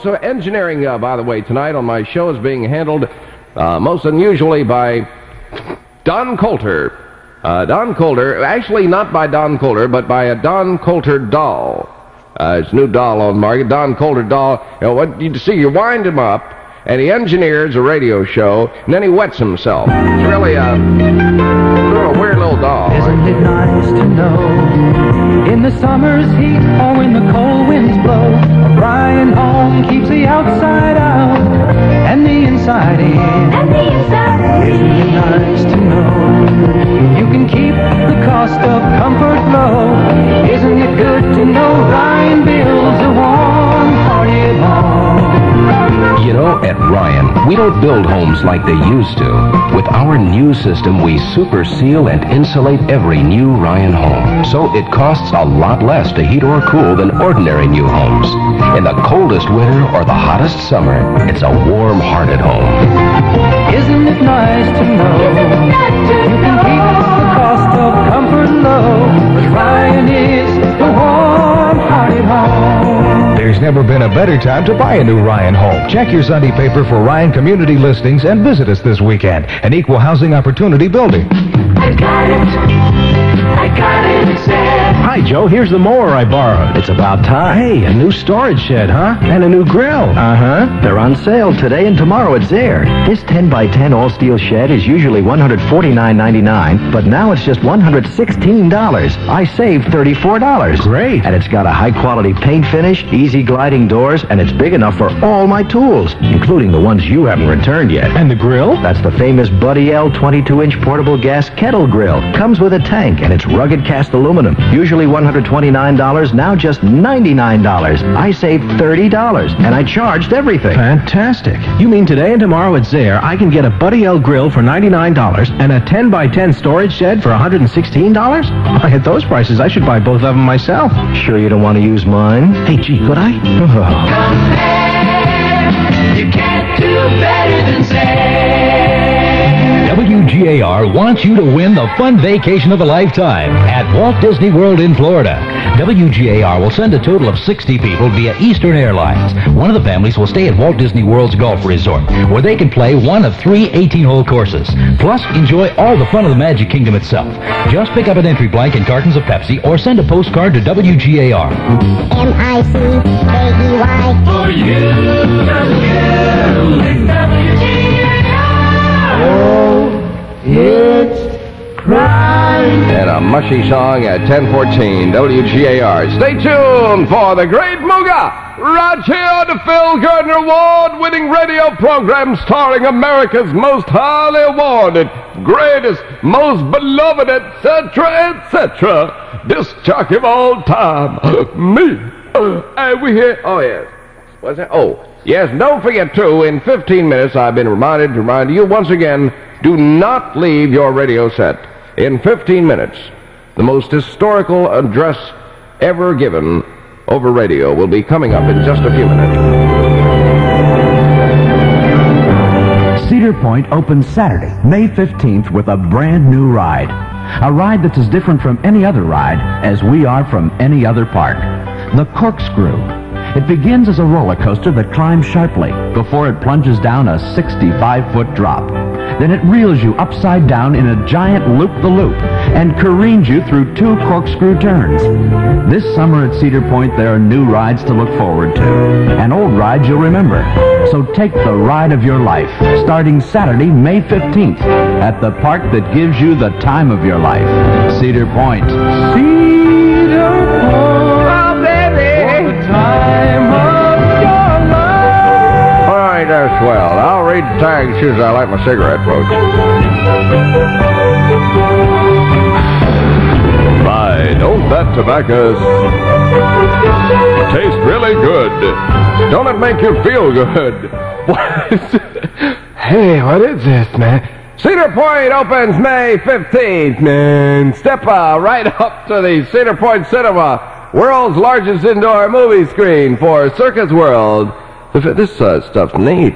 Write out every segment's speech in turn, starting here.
So engineering, by the way, tonight on my show is being handled most unusually by Don Coulter. Don Coulter, actually not by Don Coulter, but by a Don Coulter doll. It's a new doll on the market, Don Coulter doll. You know, what you see, you wind him up, and he engineers a radio show, and then he wets himself. It's really a weird little doll. Isn't it nice to know, in the summer's heat or when the cold winds blow, Ryan home keeps the outside out and the inside in. Isn't it nice to know, you can keep the cost of comfort low. Isn't it good to know Ryan builds a warm-hearted home? You know, at Ryan, we don't build homes like they used to. With our new system, we super seal and insulate every new Ryan home. So it costs a lot less to heat or cool than ordinary new homes. In the coldest winter or the hottest summer, it's a warm-hearted home. Isn't it nice to know, you can keep the cost of comfort low, but Ryan is the warm-hearted home. There's never been a better time to buy a new Ryan home. Check your Sunday paper for Ryan community listings and visit us this weekend. An equal housing opportunity building. I got it, said. Hi, Joe. Here's the mower I borrowed. It's about time. Hey, a new storage shed, huh? And a new grill. Uh-huh. They're on sale today and tomorrow at Zayre. This 10x10 all-steel shed is usually $149.99, but now it's just $116. I saved $34. Great. And it's got a high-quality paint finish, easy gliding doors, and it's big enough for all my tools, including the ones you haven't returned yet. And the grill? That's the famous Buddy L 22-inch portable gas kettle grill. Comes with a tank, and it's rugged cast aluminum. Usually $129, now just $99. I saved $30, and I charged everything. Fantastic. You mean today and tomorrow at Zayre, I can get a Buddy L grill for $99 and a 10x10 storage shed for $116? At those prices, I should buy both of them myself. Sure you don't want to use mine? Hey, gee, could I? You can't do better than say. WGAR wants you to win the fun vacation of a lifetime at Walt Disney World in Florida. WGAR will send a total of 60 people via Eastern Airlines. One of the families will stay at Walt Disney World's Golf Resort, where they can play one of 3 18-hole courses. Plus, enjoy all the fun of the Magic Kingdom itself. Just pick up an entry blank and cartons of Pepsi or send a postcard to WGAR. M-I-C-K-E-Y. For you, it's crime. And a mushy song at 10:14 WGAR. Stay tuned for the Great Mooga. Right here, the Phil Gardner Award-winning radio program starring America's most highly awarded, greatest, most beloved, etc., etc. Disc jockey of all time, me. And we hear, oh yes. What's that? Oh, yes, don't forget too, in 15 minutes I've been reminded to remind you once again, do not leave your radio set. In 15 minutes, the most historical address ever given over radio will be coming up in just a few minutes. Cedar Point opens Saturday, May 15th with a brand new ride. A ride that's as different from any other ride as we are from any other park. The Corkscrew. It begins as a roller coaster that climbs sharply before it plunges down a 65-foot drop. Then it reels you upside down in a giant loop-the-loop and careens you through 2 corkscrew turns. This summer at Cedar Point, there are new rides to look forward to and old rides you'll remember. So take the ride of your life starting Saturday, May 15th at the park that gives you the time of your life. Cedar Point. Cedar Point. Oh, baby. For the time of your life. All right, that's swell. I'll read the tag as soon as I light my cigarette, folks. My, don't that tobacco taste really good? Don't it make you feel good? Hey, what is this, man? Cedar Point opens May 15th, man. Step right up to the Cedar Point Cinema, world's largest indoor movie screen for Circus World. This stuff's neat.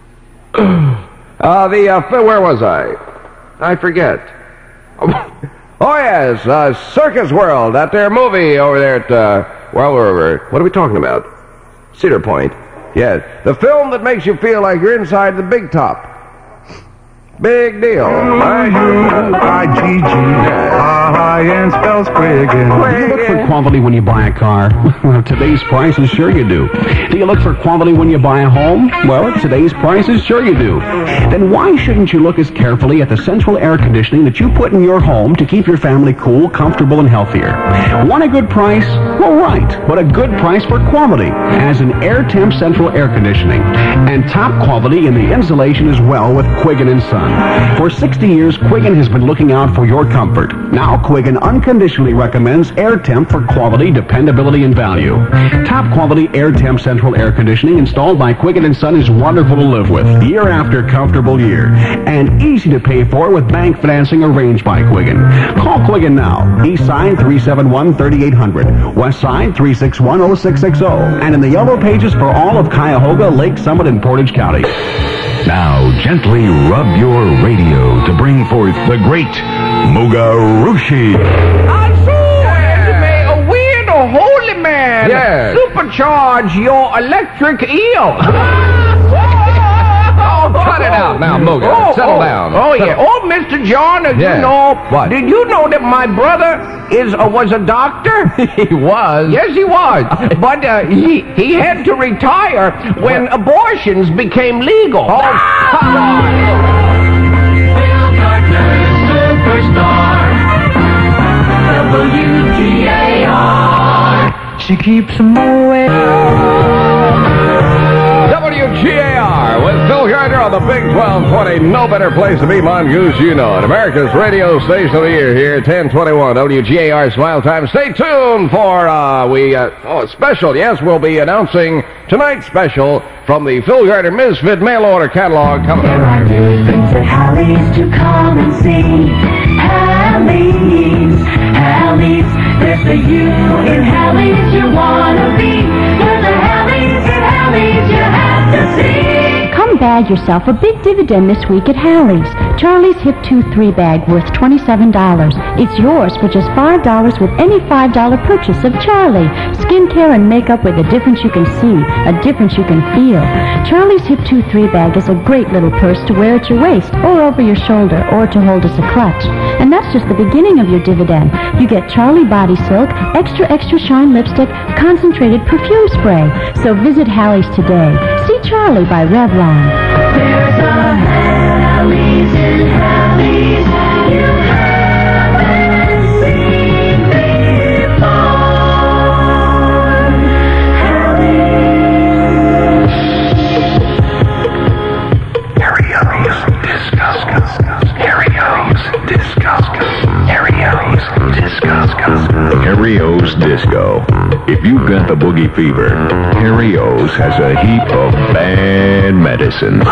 Where was I? I forget. Oh, yes, Circus World, that there movie over there at, what are we talking about? Cedar Point. Yes, the film that makes you feel like you're inside the big top. Big deal. WIBG. And spells Quiggin. Do you look for quality when you buy a car? Well, today's prices, sure you do. Do you look for quality when you buy a home? Well, at today's prices, sure you do. Then why shouldn't you look as carefully at the central air conditioning that you put in your home to keep your family cool, comfortable, and healthier? Want a good price? Well, right. But a good price for quality as an Air Temp central air conditioning. And top quality in the insulation as well with Quiggin & Son. For 60 years, Quiggin has been looking out for your comfort. Now Quiggin unconditionally recommends Air Temp for quality, dependability, and value. Top quality Air Temp central air conditioning installed by Quiggin & Son is wonderful to live with, year after comfortable year, and easy to pay for with bank financing arranged by Quiggin. Call Quiggin now. East Side 371-3800, West Side 361-0660, and in the yellow pages for all of Cuyahoga, Lake Summit, and Portage County. Now, gently rub your radio to bring forth the great Mugarushi. A weird or holy man. Yes. Supercharge your electric eel. Cut it out now, Muga. Settle down. Oh, yeah. Oh, Mr. John, Yeah. you know, What? did you know that my brother was a doctor? He was. Yes, he was. But he had to retire when abortions became legal. Oh, come on. Phil Gardner, superstar. WGAR. She keeps them away. WGAR with Phil Gardner on the Big 1220. No better place to be, Mongoose, you know it. America's radio station of the year here, 1021 WGAR Smile Time. Stay tuned for a special. Yes, we'll be announcing tonight's special from the Phil Gardner Misfit mail order catalog coming There up. are new things at Hallie's to come and see. Hallie's, there's the you in Hallie's you wanna be. There's a Hallie's in Hallie's you have to see. Come bag yourself a big dividend this week at Hallie's. Charlie's Hip 2-3 bag worth $27. It's yours for just $5 with any $5 purchase of Charlie. Skincare and makeup with a difference you can see, a difference you can feel. Charlie's Hip 2-3 bag is a great little purse to wear at your waist or over your shoulder or to hold as a clutch. And that's just the beginning of your dividend. You get Charlie Body Silk, extra shine lipstick, concentrated perfume spray. So visit Hallie's today. See Charlie by Revlon. There's a Hallie's in Hallie's you haven't seen before. Harry-O's Disco. If you've got the boogie fever, Harry-O's has a heap of bad medicine.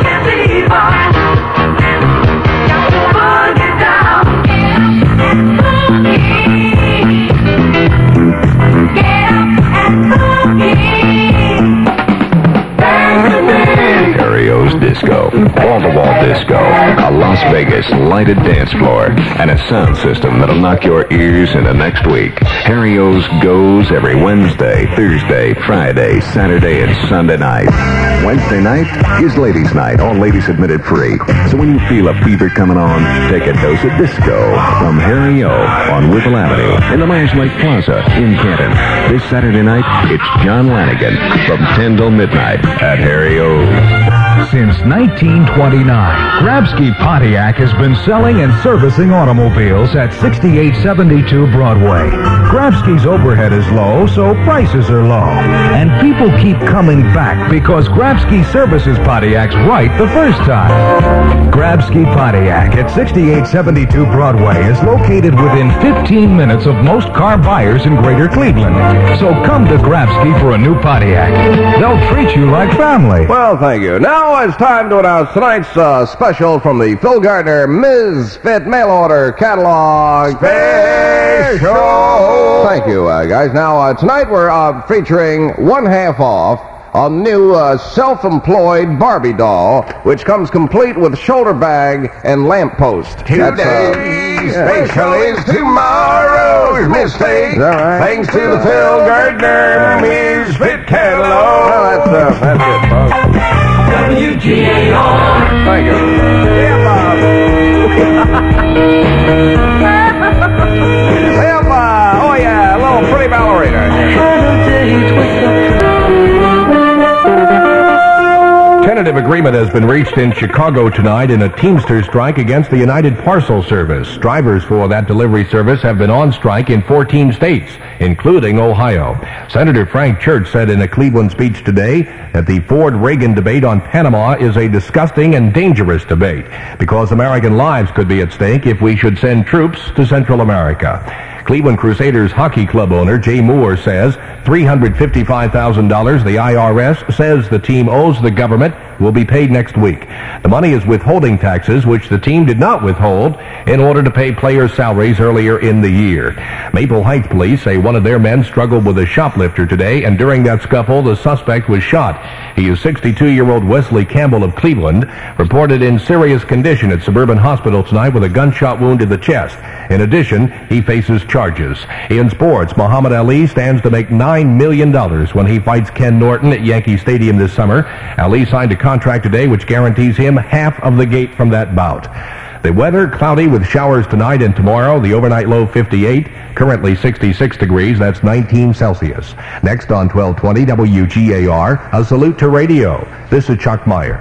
Harry-O's Disco, wall-to-wall disco, a Las Vegas lighted dance floor, and a sound system that'll knock your ears into next week. Harry-O's goes every Wednesday, Thursday, Friday, Saturday, and Sunday night. Wednesday night is ladies' night, all ladies admitted free. So when you feel a fever coming on, take a dose of disco from Harry-O on Whipple Avenue in the Myers Lake Plaza in Canton. This Saturday night, it's John Lanigan from 10 till midnight at Harry-O. Since 1929, Grabski Pontiac has been selling and servicing automobiles at 6872 Broadway. Grabski's overhead is low, so prices are low. And people keep coming back because Grabski services Pontiacs right the first time. Grabski Pontiac at 6872 Broadway is located within 15 minutes of most car buyers in Greater Cleveland. So come to Grabski for a new Pontiac. They'll treat you like family. Well, thank you. Now it's time to announce tonight's special from the Phil Gardner Misfit Mail Order Catalog Special. Thank you, guys. Now, tonight we're featuring one half off a new self-employed Barbie doll, which comes complete with shoulder bag and lamppost. Today's special is tomorrow's mistake. Is that right? Thanks to the Phil Gardner Misfit Catalog. Well, that's it, folks. WGAR. Thank you. Yeah, Bob. Oh, yeah, a little pretty ballerina. Tentative agreement has been reached in Chicago tonight in a Teamsters strike against the United Parcel Service. Drivers for that delivery service have been on strike in 14 states, including Ohio. Senator Frank Church said in a Cleveland speech today that the Ford-Reagan debate on Panama is a disgusting and dangerous debate because American lives could be at stake if we should send troops to Central America. Cleveland Crusaders hockey club owner Jay Moore says $355,000 the IRS says the team owes the government will be paid next week. The money is withholding taxes, which the team did not withhold in order to pay players' salaries earlier in the year. Maple Heights police say one of their men struggled with a shoplifter today, and during that scuffle, the suspect was shot. He is 62-year-old Wesley Campbell of Cleveland, reported in serious condition at Suburban Hospital tonight with a gunshot wound to the chest. In addition, he faces charges. In sports, Muhammad Ali stands to make $9 million when he fights Ken Norton at Yankee Stadium this summer. Ali signed a contract today which guarantees him half of the gate from that bout. The weather, cloudy with showers tonight and tomorrow. The overnight low 58, currently 66 degrees. That's 19 Celsius. Next on 1220 WGAR, a salute to radio. This is Chuck Meyer.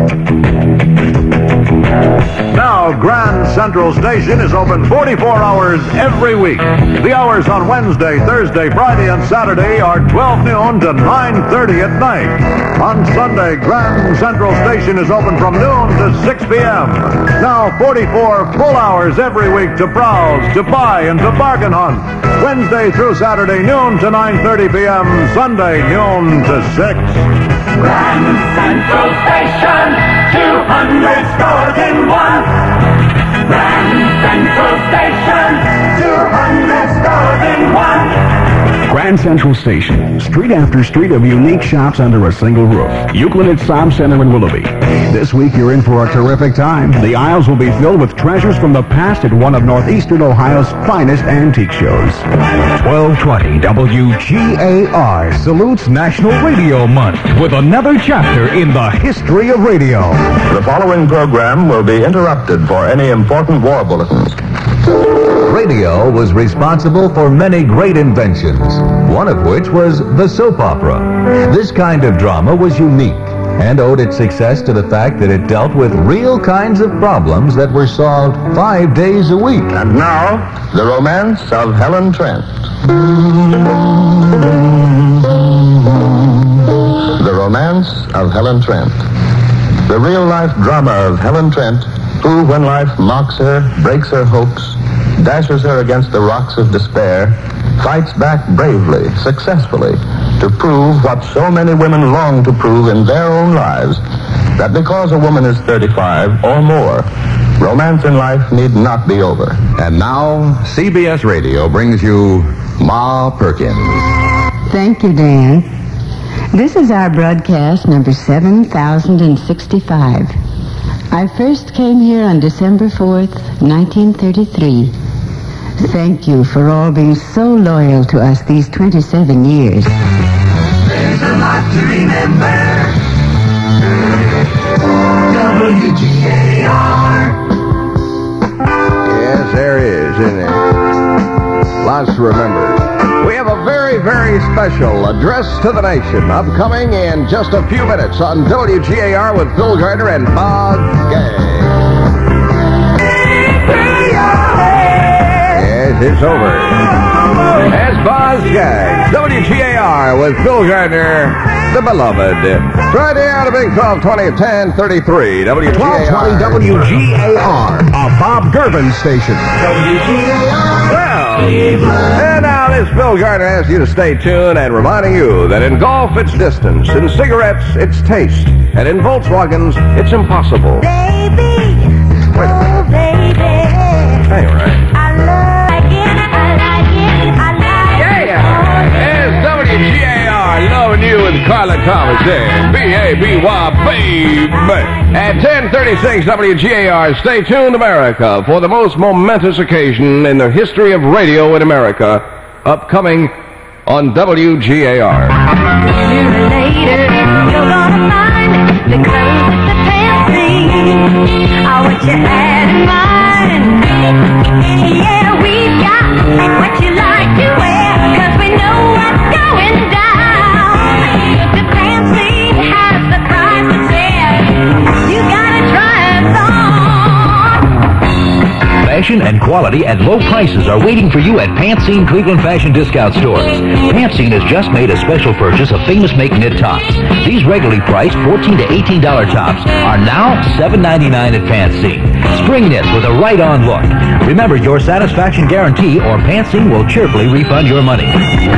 Now, Grand Central Station is open 44 hours every week. The hours on Wednesday, Thursday, Friday, and Saturday are 12 noon to 9:30 at night. On Sunday, Grand Central Station is open from noon to 6 p.m. Now, 44 full hours every week to browse, to buy, and to bargain hunt. Wednesday through Saturday, noon to 9:30 p.m. Sunday, noon to 6. Grand Central Station, 200 stores in one. Grand Central Station, 200 stores in one. Grand Central Station, street after street of unique shops under a single roof. Euclid at Sob Center in Willoughby. This week you're in for a terrific time. The aisles will be filled with treasures from the past at one of Northeastern Ohio's finest antique shows. 1220 WGAR salutes National Radio Month with another chapter in the history of radio. The following program will be interrupted for any important war bulletins. Radio was responsible for many great inventions, one of which was the soap opera. This kind of drama was unique and owed its success to the fact that it dealt with real kinds of problems that were solved 5 days a week. And now, the romance of Helen Trent. The romance of Helen Trent. The real-life drama of Helen Trent, who, when life mocks her, breaks her hopes, dashes her against the rocks of despair, fights back bravely, successfully, to prove what so many women long to prove in their own lives, that because a woman is 35 or more, romance in life need not be over. And now, CBS Radio brings you Ma Perkins. Thank you, Dan. This is our broadcast number 7065. I first came here on December 4th, 1933. Thank you for all being so loyal to us these 27 years. There's a lot to remember. WGAR. Yes, there is, isn't there? Lots to remember. We have a very, very special address to the nation upcoming in just a few minutes on WGAR with Phil Gardner and Bob Gay. Yes, it's over. That's Boz Gay. WGAR with Phil Gardner, the beloved. Right here on the Big 1220 at 1033. WGAR. 1220 WGAR, a Bob Gervin station. Well, and now this Phil Gardner asks you to stay tuned and reminding you that in golf it's distance, in cigarettes it's taste, and in Volkswagens it's impossible. Baby, oh baby. Hey, right. I like it, I like it, I like it. Yeah, it's WGAR, loving you with Carl. Scarlett Thomas there. B-A-B-Y, baby. At 10:36 WGAR, stay tuned, America, for the most momentous occasion in the history of radio in America, upcoming on WGAR. Sooner or later, you're gonna find the clothes that the pants are what you had in mind. Yeah, we've got what you like to wear, 'cause we know what's going down. The fancy has the price to sell. You gotta try us on. Fashion and quality at low prices are waiting for you at Pantene Cleveland Fashion Discount Stores. Pantene has just made a special purchase of Famous Make knit tops. These regularly priced $14 to $18 tops are now $7.99 at Pantene. Spring knits with a right-on look. Remember your satisfaction guarantee, or Pantene will cheerfully refund your money. Pantene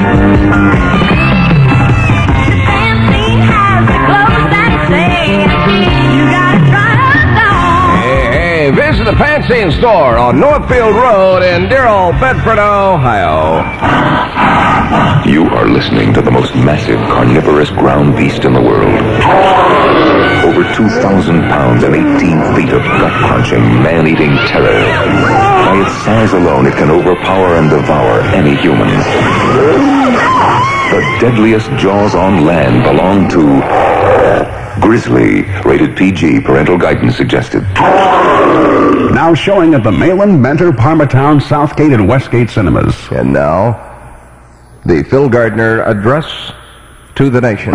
has the clothes that say you gotta try us on. Hey, visit the Pantene store on Northfield Road in dear old Bedford, Ohio. You are listening to the most massive carnivorous ground beast in the world. Over 2,000 pounds and 18 feet of gut-punching, man-eating terror. By its size alone, it can overpower and devour any human. The deadliest jaws on land belong to Grizzly. Rated PG. Parental guidance suggested. Now showing at the Malin, Mentor, Parmatown, Southgate, and Westgate cinemas. And now, the Phil Gardner address to the nation.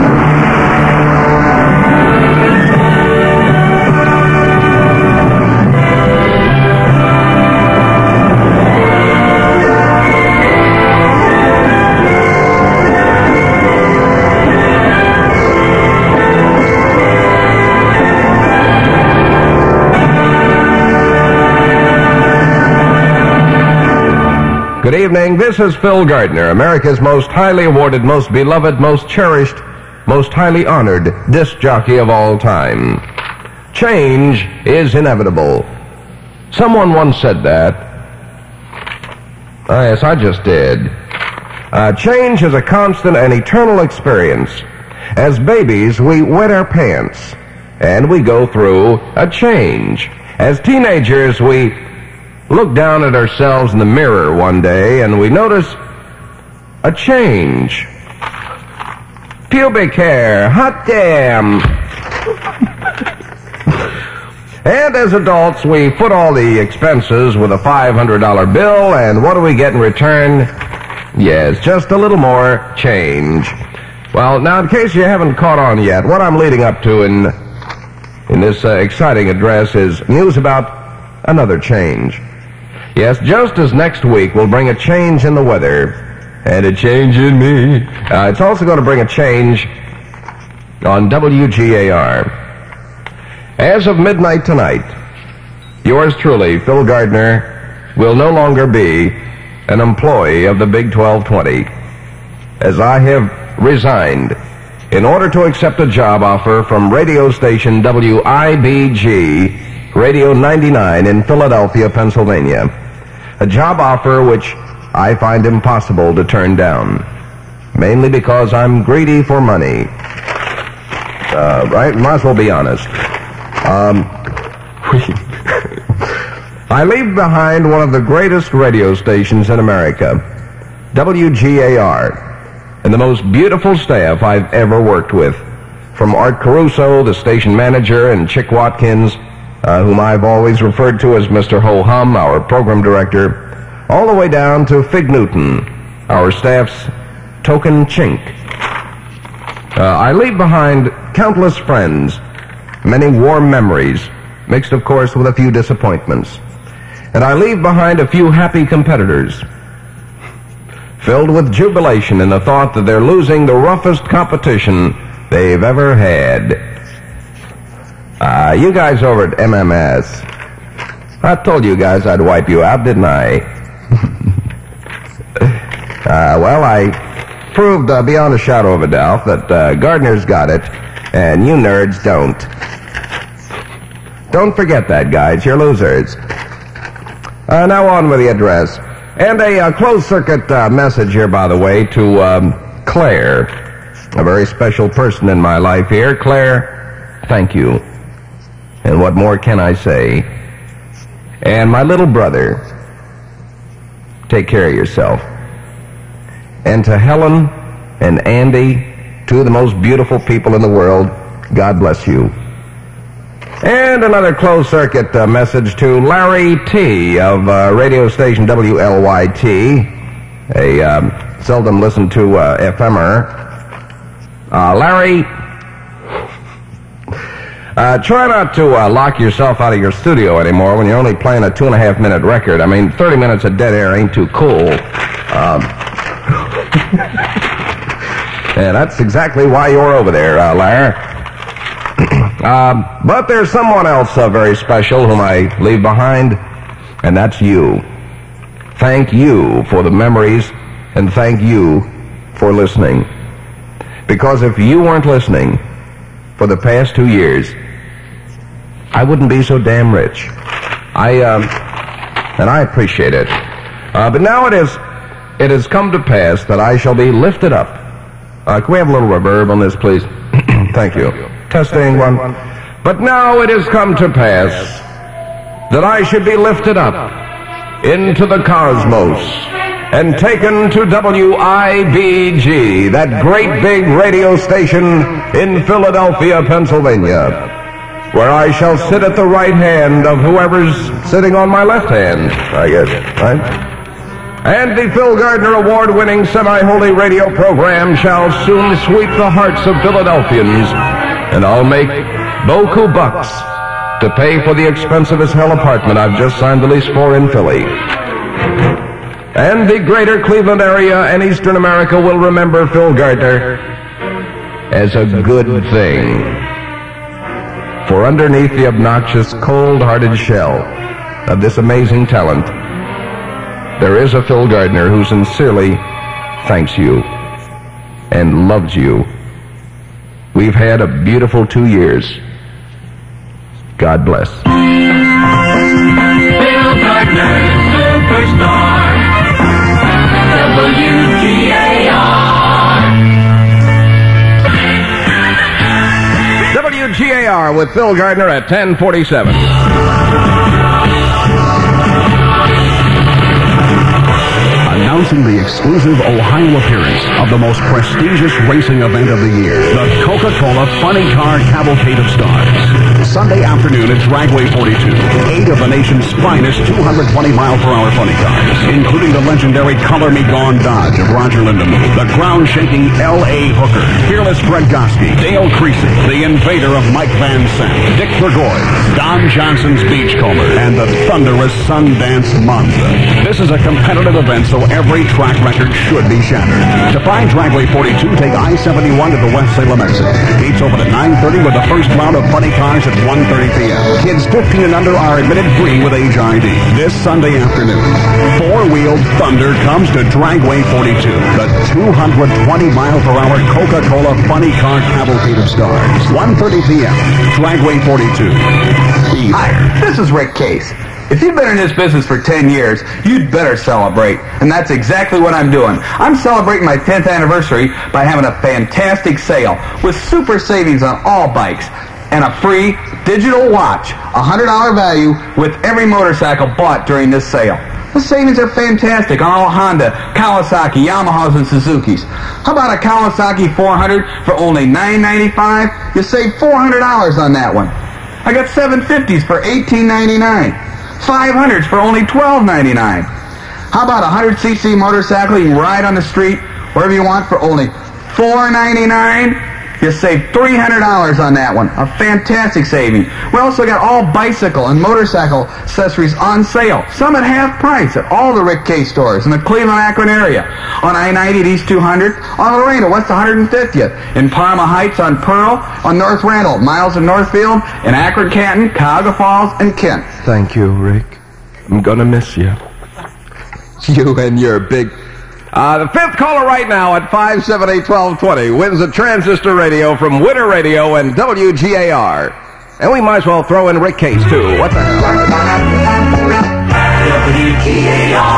Good evening. This is Phil Gardner, America's most highly awarded, most beloved, most cherished, most highly honored disc jockey of all time. Change is inevitable. Someone once said that. Yes, I just did. Change is a constant and eternal experience. As babies, we wet our pants, and we go through a change. As teenagers, we look down at ourselves in the mirror one day and we notice a change. Pubic hair, hot damn. And as adults, we foot all the expenses with a $500 bill, and what do we get in return? Yes, just a little more change. Well, now, in case you haven't caught on yet, what I'm leading up to in this exciting address is news about another change. Yes, just as next week will bring a change in the weather and a change in me, it's also going to bring a change on WGAR. As of midnight tonight, yours truly, Phil Gardner, will no longer be an employee of the Big 1220, as I have resigned in order to accept a job offer from radio station WIBG, Radio 99 in Philadelphia, Pennsylvania. A job offer which I find impossible to turn down, mainly because I'm greedy for money. Right? Might as well be honest. I leave behind one of the greatest radio stations in America, WGAR, and the most beautiful staff I've ever worked with, from Art Caruso, the station manager, and Chick Watkins, whom I've always referred to as Mr. Ho-Hum, our program director, all the way down to Fig Newton, our staff's token chink. I leave behind countless friends, many warm memories, mixed, of course, with a few disappointments. And I leave behind a few happy competitors, filled with jubilation in the thought that they're losing the roughest competition they've ever had. You guys over at MMS, I told you guys I'd wipe you out, didn't I? Well, I proved beyond a shadow of a doubt that Gardner's got it, and you nerds don't. Don't forget that, guys. You're losers. Now on with the address. And a closed-circuit message here, by the way, to Claire. a very special person in my life here. Claire, thank you. And what more can I say? And my little brother, take care of yourself. And to Helen and Andy, two of the most beautiful people in the world, God bless you. And another closed-circuit message to Larry T. of radio station WLYT, a seldom listened to FMer. Larry, try not to lock yourself out of your studio anymore when you're only playing a 2.5-minute record. I mean, 30 minutes of dead air ain't too cool. And that's exactly why you're over there, Larry. But there's someone else very special whom I leave behind, and that's you. Thank you for the memories, and thank you for listening. Because if you weren't listening for the past 2 years, I wouldn't be so damn rich. And I appreciate it. But now it has come to pass that I shall be lifted up. Can we have a little reverb on this, please? Thank you. Testing one. But now it has come to pass that I should be lifted up into the cosmos and taken to WIBG, that great big radio station in Philadelphia, Pennsylvania, where I shall sit at the right hand of whoever's sitting on my left hand, I guess, right? And the Phil Gardner award-winning semi-holy radio program shall soon sweep the hearts of Philadelphians, and I'll make beaucoup bucks to pay for the expensive as hell apartment I've just signed the lease for in Philly. And the greater Cleveland area and Eastern America will remember Phil Gardner as a good thing. For underneath the obnoxious, cold-hearted shell of this amazing talent, there is a Phil Gardner who sincerely thanks you and loves you. We've had a beautiful 2 years. God bless. Phil Gardner, superstar. WGAR. WGAR with Phil Gardner at 10:47. Announcing the exclusive Ohio appearance of the most prestigious racing event of the year, the Coca-Cola Funny Car Cavalcade of Stars. Sunday afternoon at Dragway 42, 8 of the nation's finest 220-mile-per-hour funny cars, including the legendary Color Me Gone Dodge of Roger Lindemann, the ground-shaking L.A. Hooker, Fearless Fred Goski, Dale Creasy, the Invader of Mike Van Sant, Dick Burgoyne, Don Johnson's Beachcomber, and the thunderous Sundance Monza. This is a competitive event, so every track record should be shattered. To find Dragway 42, take I-71 to the West Salem exit. Gates open at 9:30 with the first round of funny cars at 1:30 p.m. Kids 15 and under are admitted free with age ID. This Sunday afternoon, four-wheeled thunder comes to Dragway 42, the 220-mile-per-hour Coca-Cola Funny Car Cavalcade of Stars. 1:30 p.m. Dragway 42. Hi, this is Rick Case. If you've been in this business for 10 years, you'd better celebrate. And that's exactly what I'm doing. I'm celebrating my 10th anniversary by having a fantastic sale with super savings on all bikes and a free digital watch, $100 value with every motorcycle bought during this sale. The savings are fantastic on all Honda, Kawasaki, Yamahas, and Suzukis. How about a Kawasaki 400 for only $9.95? You save $400 on that one. I got 750s for $18.99. 500s for only $12.99. How about a 100cc motorcycle you can ride on the street wherever you want for only $4.99? You save $300 on that one. A fantastic saving. We also got all bicycle and motorcycle accessories on sale. Some at half price at all the Rick K stores in the Cleveland-Akron area. On I-90 at East 200, on Lorraine at West 150th, in Parma Heights on Pearl, on North Randall, Miles in Northfield, in Akron, Canton, Cuyahoga Falls, and Kent. Thank you, Rick. I'm gonna miss you. You and your big... the fifth caller right now at 578-1220 wins a transistor radio from Winter Radio and WGAR. And we might as well throw in Rick Case, too. What the hell?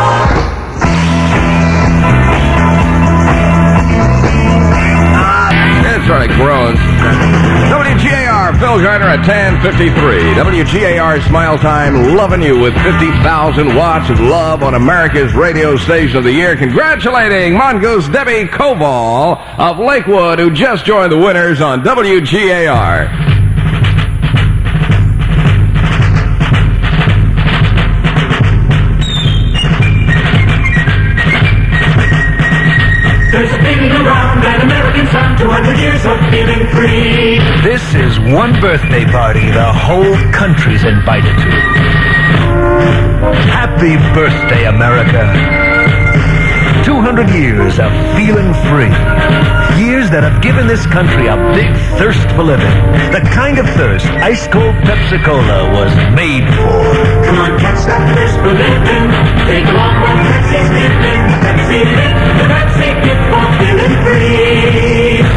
WGAR. electronic groans. WGAR, Phil Gardner at 10:53. WGAR Smile Time, loving you with 50,000 watts of love on America's radio station of the year. Congratulating Mongoose Debbie Koval of Lakewood, who just joined the winners on WGAR. There's a big around an American sun, 200 years of feeling free. This is one birthday party the whole country's invited to. Happy birthday, America. 200 years of feeling free. Years that have given this country a big thirst for living. The kind of thirst ice-cold Pepsi-Cola was made for. Come on, catch that thirst for living. Take a long one, Pepsi's giving. Pepsi lit, the Pepsi gift for feeling free.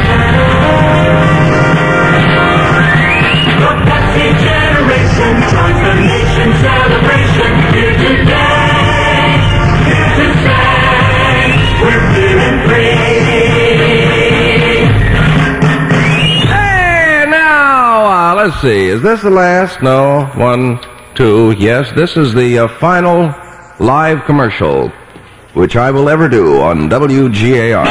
The Pepsi generation joins the nation celebration. Here today, here to say, we're feeling free. Let's see, is this the last? No. 1, 2, yes. This is the final live commercial, which I will ever do on WGAR.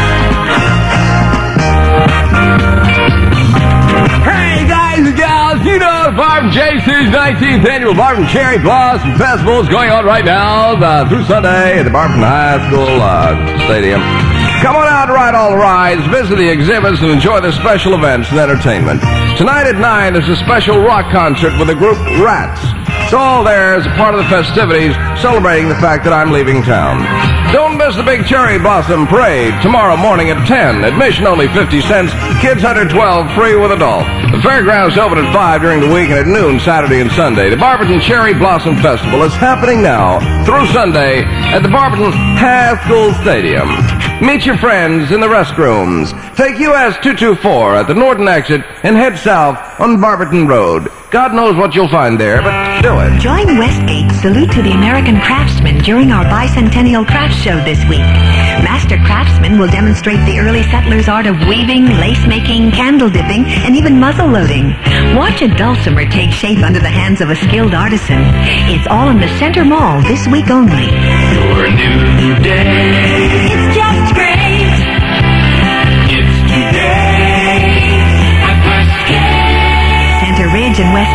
Hey, guys and gals, you know the Barton J.C.'s 19th Annual Barton Cherry Blossom Festival is going on right now through Sunday at the Barton High School Stadium. Come on out and ride all the rides, visit the exhibits, and enjoy the special events and entertainment. Tonight at 9, there's a special rock concert with the group Rats. It's all there as a part of the festivities celebrating the fact that I'm leaving town. Don't miss the big Cherry Blossom Parade tomorrow morning at 10. Admission only 50 cents. Kids under 12 free with adult. The fairgrounds open at 5 during the week and at noon Saturday and Sunday. The Barberton Cherry Blossom Festival is happening now through Sunday at the Barberton High School Stadium. Meet your friends in the restrooms. Take US 224 at the Norton exit and head south on Barberton Road. God knows what you'll find there, but do it. Join Westgate's Salute to the American Craftsman during our bicentennial craft show this week. Master craftsmen will demonstrate the early settlers' art of weaving, lace-making, candle dipping, and even muzzle loading. Watch a dulcimer take shape under the hands of a skilled artisan. It's all in the Center Mall this week only. Your new day. It's just great. It's today at Westgate. Center Ridge and West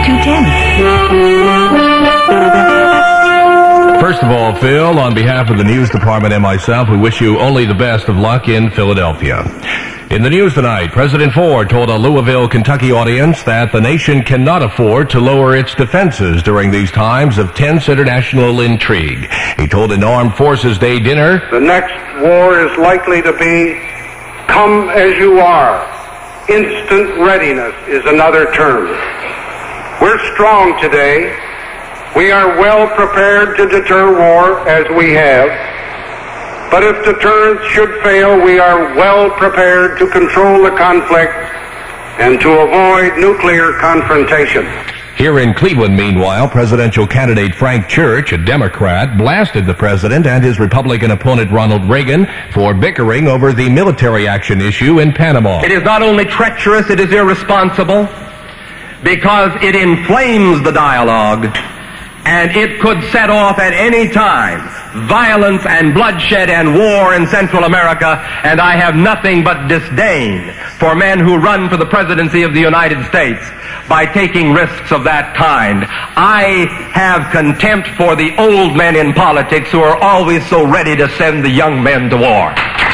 210. First of all, Phil, on behalf of the news department and myself, we wish you only the best of luck in Philadelphia. In the news tonight, President Ford told a Louisville, Kentucky audience that the nation cannot afford to lower its defenses during these times of tense international intrigue. He told an Armed Forces Day dinner, "The next war is likely to be come as you are. Instant readiness is another term. We're strong today. We are well prepared to deter war as we have. But if deterrence should fail, we are well prepared to control the conflict and to avoid nuclear confrontation." Here in Cleveland, meanwhile, presidential candidate Frank Church, a Democrat, blasted the president and his Republican opponent Ronald Reagan for bickering over the military action issue in Panama. It is not only treacherous, it is irresponsible, because it inflames the dialogue, and it could set off at any time violence and bloodshed and war in Central America, and I have nothing but disdain for men who run for the presidency of the United States by taking risks of that kind. I have contempt for the old men in politics who are always so ready to send the young men to war.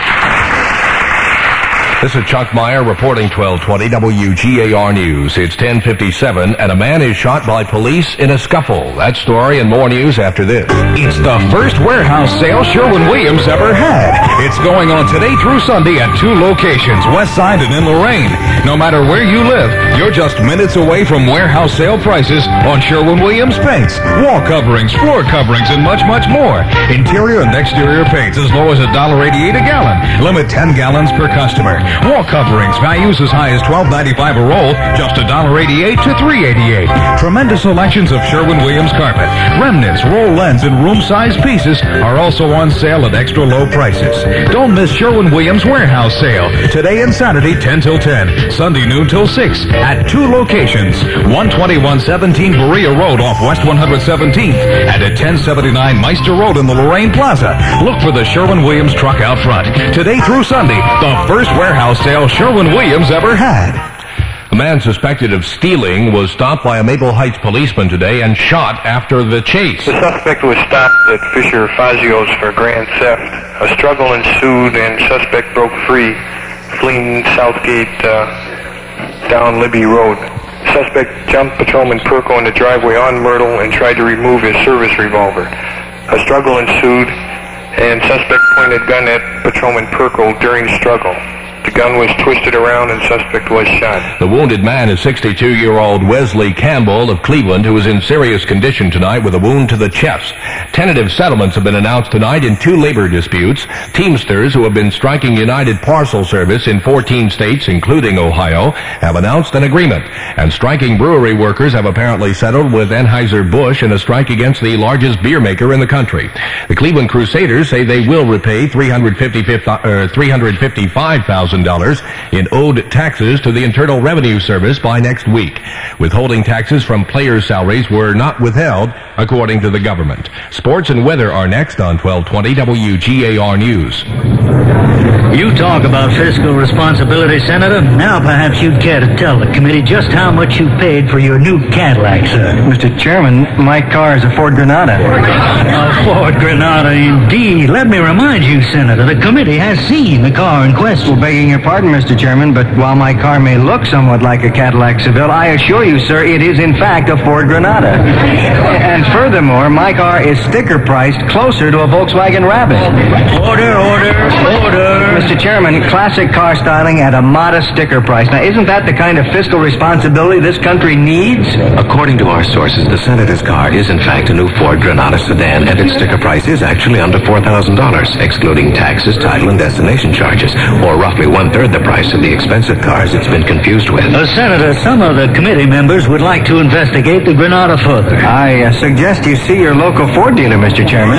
This is Chuck Meyer reporting 1220 WGAR News. It's 10:57 and a man is shot by police in a scuffle. That story and more news after this. It's the first warehouse sale Sherwin-Williams ever had. It's going on today through Sunday at 2 locations, West Side and in Lorraine. No matter where you live, you're just minutes away from warehouse sale prices on Sherwin-Williams paints, wall coverings, floor coverings, and much, much more. Interior and exterior paints as low as $1.88 a gallon. Limit 10 gallons per customer. Wall coverings, values as high as $12.95 a roll, just $1.88 to $3.88. Tremendous selections of Sherwin-Williams carpet. Remnants, roll ends, and room-size pieces are also on sale at extra low prices. Don't miss Sherwin-Williams warehouse sale. Today and Saturday, 10 till 10. Sunday, noon till 6. At 2 locations. 12117 Berea Road off West 117th. And at 1079 Meister Road in the Lorraine Plaza. Look for the Sherwin-Williams truck out front. Today through Sunday, the first warehouse sale Sherwin-Williams ever had. A man suspected of stealing was stopped by a Maple Heights policeman today and shot after the chase. The suspect was stopped at Fisher Fazio's for grand theft. A struggle ensued and suspect broke free, fleeing Southgate down Libby Road. Suspect jumped Patrolman Perko in the driveway on Myrtle and tried to remove his service revolver. A struggle ensued and suspect pointed gun at Patrolman Perko during struggle. The gun was twisted around and suspect was shot. The wounded man is 62-year-old Wesley Campbell of Cleveland, who is in serious condition tonight with a wound to the chest. Tentative settlements have been announced tonight in 2 labor disputes. Teamsters, who have been striking United Parcel Service in 14 states, including Ohio, have announced an agreement. And striking brewery workers have apparently settled with Anheuser-Busch in a strike against the largest beer maker in the country. The Cleveland Crusaders say they will repay $355,000 in owed taxes to the Internal Revenue Service by next week. Withholding taxes from players' salaries were not withheld, according to the government. Sports and weather are next on 1220 WGAR News. You talk about fiscal responsibility, Senator. Now perhaps you'd care to tell the committee just how much you paid for your new Cadillac, sir. Mr. Chairman, my car is a Ford Granada. A Ford Granada, indeed. Let me remind you, Senator, the committee has seen the car in question. Well, begging your pardon, Mr. Chairman, but while my car may look somewhat like a Cadillac Seville, I assure you, sir, it is in fact a Ford Granada. And furthermore, my car is sticker priced closer to a Volkswagen Rabbit. Order. Mr. Chairman, classic car styling at a modest sticker price. Now, isn't that the kind of fiscal responsibility this country needs? According to our sources, the Senator's car is in fact a new Ford Granada sedan, and its sticker price is actually under $4,000, excluding taxes, title, and destination charges, or roughly one-third the price of the expensive cars it's been confused with. Senator, some of the committee members would like to investigate the Granada further. I suggest you see your local Ford dealer, Mr. Chairman.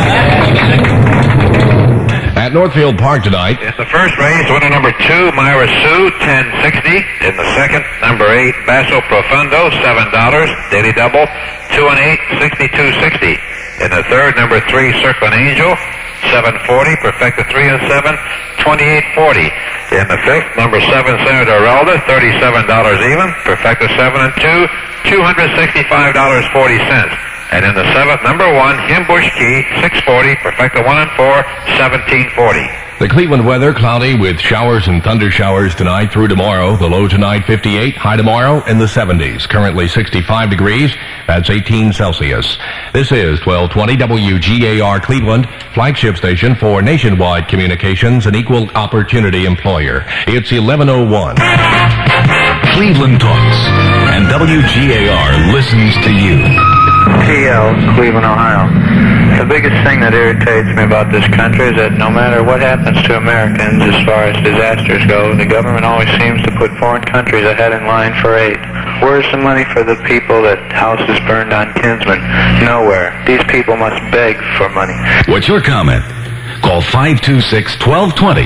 At Northfield Park tonight. In the first race, winner number 2, Myra Sue, $10.60. In the second, number 8, Basso Profundo, $7. Daily double, 2 and 8, $62.60. In the third, number 3, Circling Angel, $7.40. Perfecta 3 and 7, $28.40. In the fifth, number 7, Senator Relda, $37 even. Perfecta 7 and 2, $265.40. And in the seventh, number 1, Himbush Key, $6.40. Perfecta 1 and 4, $17.40. The Cleveland weather, cloudy with showers and thunder showers tonight through tomorrow. The low tonight, 58. High tomorrow in the 70s. Currently 65 degrees. That's 18 Celsius. This is 1220 WGAR Cleveland, flagship station for nationwide communications and equal opportunity employer. It's 11:01. Cleveland talks, and WGAR listens to you. TL, Cleveland, Ohio. The biggest thing that irritates me about this country is that no matter what happens to Americans as far as disasters go, the government always seems to put foreign countries ahead in line for aid. Where's the money for the people that houses burned on Kinsman? Nowhere. These people must beg for money. What's your comment? Call 526-1220.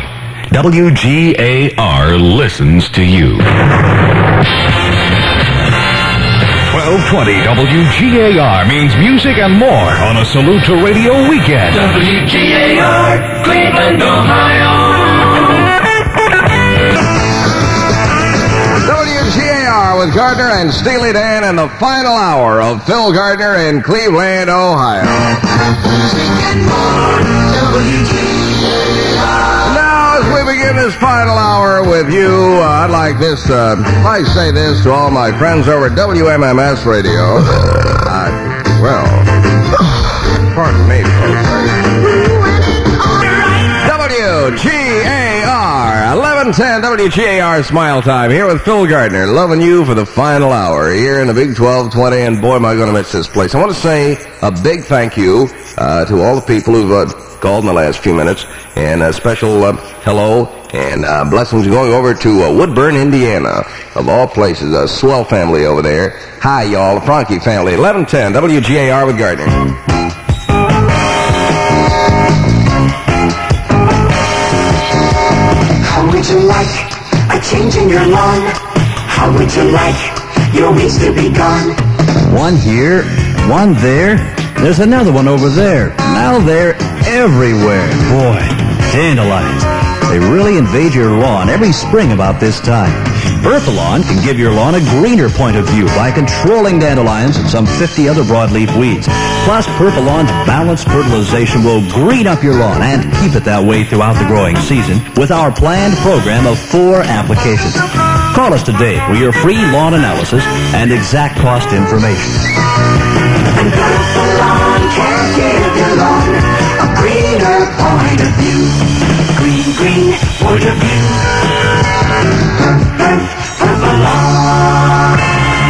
WGAR listens to you. 1220 WGAR means music and more on a Salute to Radio weekend. WGAR, Cleveland, Ohio. WGAR with Gardner and Steely Dan in the final hour of Phil Gardner in Cleveland, Ohio. Now, as we begin this final hour with you, I'd like this, I say this to all my friends over at WMMS Radio. Pardon me, folks. WGAR, 1110 WGAR Smile Time, here with Phil Gardner, loving you for the final hour here in the Big 1220, and boy, am I going to miss this place. I want to say a big thank you to all the people who've called in the last few minutes, and a special hello And blessings going over to Woodburn, Indiana. Of all places, a swell family over there. Hi, y'all, the Franke family. 1110 WGAR with Gardner. How would you like a change in your lawn? How would you like your weeds to be gone? One here, one there. There's another one over there. Now they're everywhere. Boy, dandelions. They really invade your lawn every spring about this time. Perfalon can give your lawn a greener point of view by controlling dandelions and some 50 other broadleaf weeds. Plus, Perfalon's balanced fertilization will green up your lawn and keep it that way throughout the growing season with our planned program of 4 applications. Call us today for your free lawn analysis and exact cost information. And Perfalon can give your lawn a greener point of view. Green point of view. Perfalon.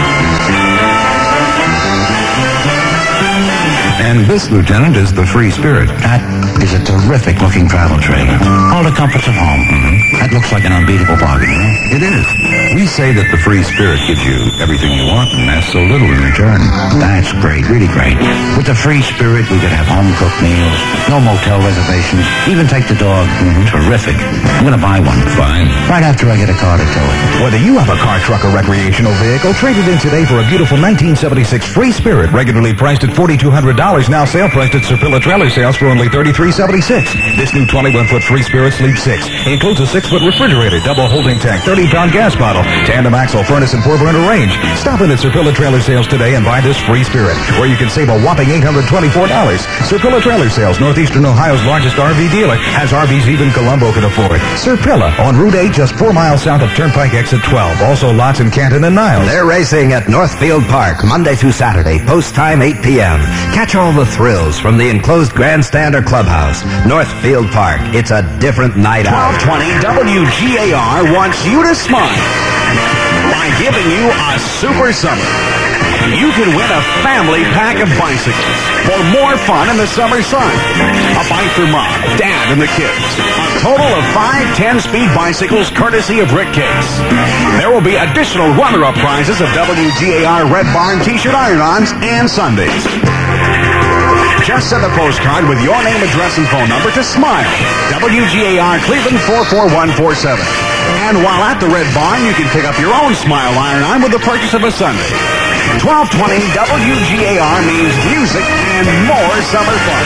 And this, Lieutenant, is the Free Spirit. That is a terrific-looking travel trailer. All the comforts of home. That looks like an unbeatable bargain, you know? It is. We say that the Free Spirit gives you everything you want and asks so little in return. That's great, really great. With the Free Spirit, we could have home-cooked meals, no motel reservations, even take the dog. Terrific. I'm going to buy one. Fine. Right after I get a car to tow it. Whether you have a car, truck, or recreational vehicle, trade it in today for a beautiful 1976 Free Spirit, regularly priced at $4,200, now sale priced at Serpilla Trailer Sales for only $33.76. This new 21-foot Free Spirit sleeps 6. Includes a 6-foot refrigerator, double holding tank, 30-pound gas bottle, tandem axle, furnace, and 4-burner range. Stop in at Serpilla Trailer Sales today and buy this Free Spirit, where you can save a whopping $824. Serpilla Trailer Sales, Northeastern Ohio's largest RV dealer, has RVs even Colombo can afford. Serpilla, on Route 8, just 4 miles south of Turnpike Exit 12. Also lots in Canton and Niles. They're racing at Northfield Park, Monday through Saturday, post time 8 p.m. Catch all the thrills from the enclosed grandstand or clubhouse. Northfield Park, it's a different night out. 1220 WGAR wants you to smile by giving you a super summer. You can win a family pack of bicycles for more fun in the summer sun. A bike for mom, dad, and the kids. A total of 5 10-speed bicycles courtesy of Rick Case. There will be additional runner-up prizes of WGAR Red Barn T-shirt iron-ons and Sundays. Just send a postcard with your name, address, and phone number to Smile, WGAR Cleveland 44147. And while at the Red Barn, you can pick up your own Smile iron-on with the purchase of a Sunday. 1220 WGAR means music and more summer fun.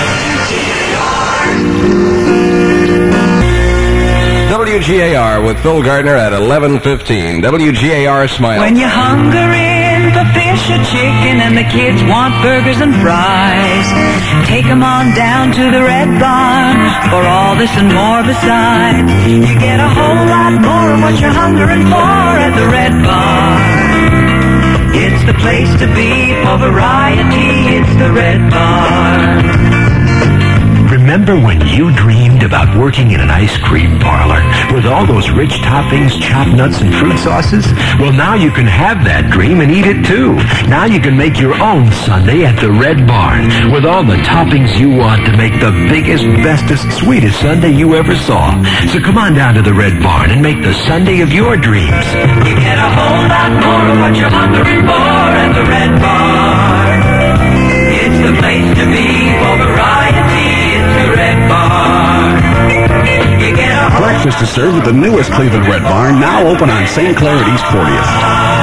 WGAR with Phil Gardner at 11:15. WGAR Smile. When you're hungry for fish or chicken and the kids want burgers and fries, take 'em on down to the Red Barn for all this and more beside. You get a whole lot more of what you're hungering for at the Red Barn. It's the place to be for variety. It's the Red Barn. Remember when you dreamed about working in an ice cream parlor with all those rich toppings, chopped nuts, and fruit sauces? Well, now you can have that dream and eat it too. Now you can make your own sundae at the Red Barn with all the toppings you want to make the biggest, bestest, sweetest sundae you ever saw. So come on down to the Red Barn and make the sundae of your dreams. You get a whole lot more of what you're hungry for at the Red Barn. It's the place to be for variety. It's the Red Barn. You get a Breakfast is served at the newest Cleveland Red Barn, now open on St. Clair at East 40th.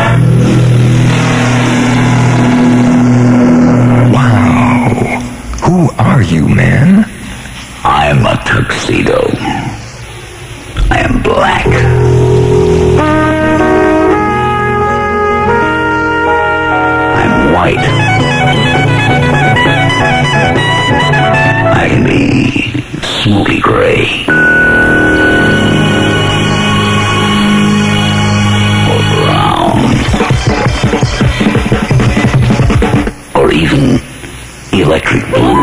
Wow. Who are you, man? I'm a tuxedo. I am black. I'm white. I can be smoky gray. Or brown. Or even electric blue.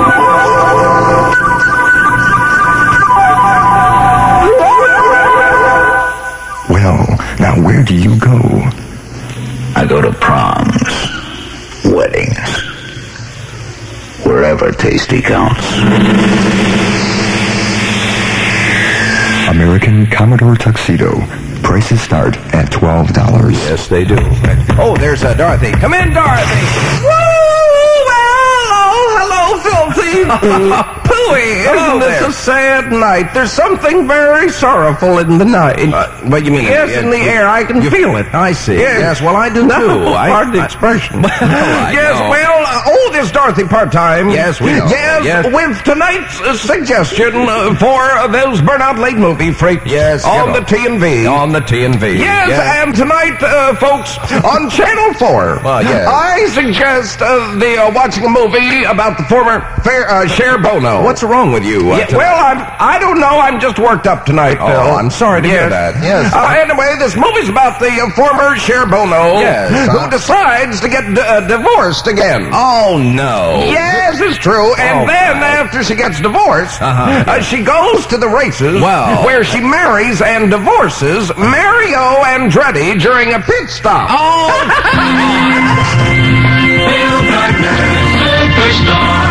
Well, now where do you go? I go to proms, weddings, wherever tasty counts. American Commodore Tuxedo. Prices start at $12. Yes, they do. Oh, there's Dorothy. Come in, Dorothy. Hello, Philty. Pooey, isn't this a sad night? There's something very sorrowful in the night. What do you mean? Yes, in the air. I can feel it. I see. Yes, well, I do too. Pardon the expression. This Dorothy part-time. Yes, we know. Yes, with tonight's suggestion for those burnout late movie freaks. Yes, on the T&V. On the T&V. Yes, and tonight, folks, on Channel 4, yes. I suggest watching a movie about the former Cher Bono. What's wrong with you? I don't know. I'm just worked up tonight, Phil. I'm sorry to hear that. Yes. Anyway, this movie's about the former Cher Bono who decides to get divorced again. Oh, no. Yes, it's true. And then after she gets divorced, she goes to the races where she marries and divorces Mario Andretti during a pit stop. Phil Gardner, superstar.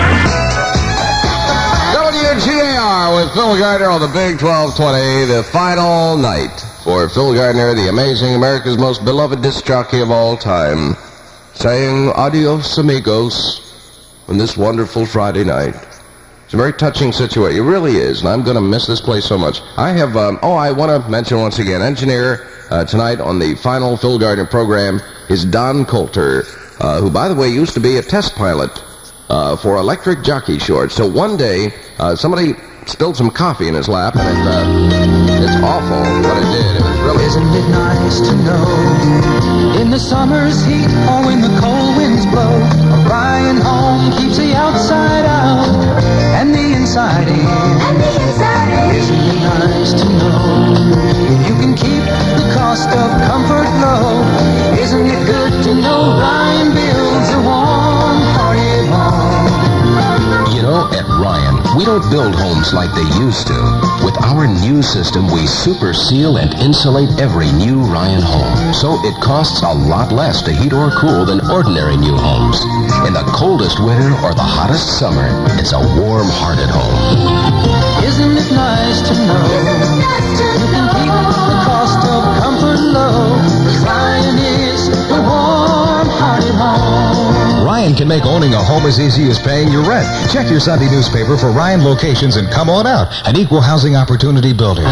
WGAR with Phil Gardner on the Big 1220, the final night for Phil Gardner, the amazing America's most beloved disc jockey of all time, saying adios amigos on this wonderful Friday night. It's a very touching situation. It really is, and I'm going to miss this place so much. I have, I want to mention once again, engineer tonight on the final Phil Gardner program is Don Coulter, who, by the way, used to be a test pilot for electric jockey shorts. So one day, somebody spilled some coffee in his lap, and it's awful what it did. It was really... Isn't it nice to know, in the summer's heat or when the cold winds blow, Orion home keeps the outside out and the inside in. Isn't it nice to know, you can keep the cost of comfort low? Isn't it good to know Ryan builds a warm-hearted home? You know, at Ryan, we don't build homes like they used to. With our new system, we super seal and insulate every new Ryan home. So it costs a lot less to heat or cool than ordinary new homes. In the coldest winter or the hottest summer, it's a warm-hearted home. Isn't it nice to know, you can keep the cost of comfort low? Ryan is the warm-hearted home. Ryan can make owning a home as easy as paying your rent. Check your Sunday newspaper for Ryan locations and come on out, an equal housing opportunity builder.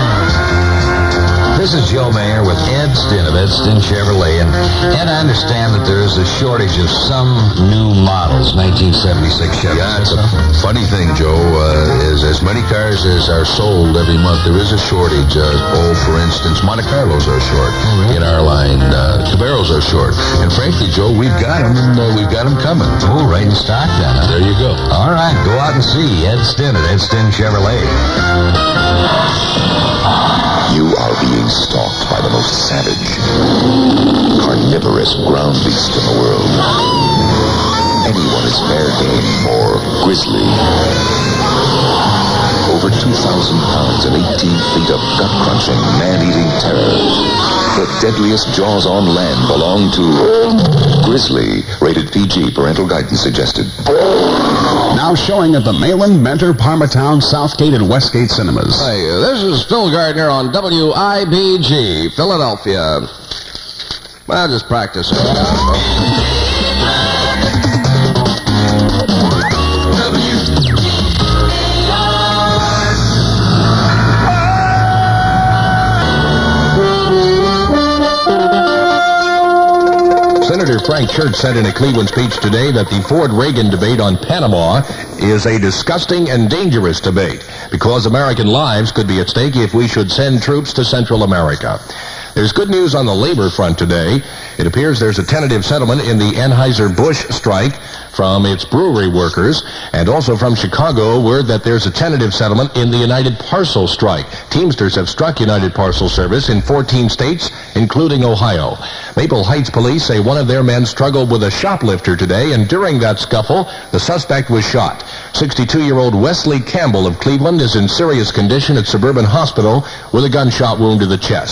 This is Joe Mayer with Ed Stinn of Ed Stinn Chevrolet. And I understand that there is a shortage of some new models, 1976 Chevy. Yeah, it's a funny thing, Joe. As many cars as are sold every month, there is a shortage. For instance, Monte Carlos are short in our line. Caballeros are short. And frankly, Joe, we've got them, and we've got them coming. Oh, right in stock then. Huh? There you go. All right, go out and see Ed Stinn at Ed Stinn Chevrolet. You are being stalked by the most savage, carnivorous ground beast in the world. Anyone is fair game or grizzly. Over 2,000 pounds and 18 feet of gut-crunching, man-eating terror. The deadliest jaws on land belong to Grizzly. Rated PG. Parental guidance suggested. Now showing at the Malin, Mentor, Parmatown, Southgate, and Westgate cinemas. Hi, this is Phil Gardner on WIBG, Philadelphia. Well, just practice. Senator Frank Church said in a Cleveland speech today that the Ford-Reagan debate on Panama is a disgusting and dangerous debate because American lives could be at stake if we should send troops to Central America. There's good news on the labor front today. It appears there's a tentative settlement in the Anheuser-Busch strike from its brewery workers, and also from Chicago, word that there's a tentative settlement in the United Parcel strike. Teamsters have struck United Parcel Service in 14 states, including Ohio. Maple Heights police say one of their men struggled with a shoplifter today, and during that scuffle, the suspect was shot. 62-year-old Wesley Campbell of Cleveland is in serious condition at Suburban Hospital with a gunshot wound to the chest.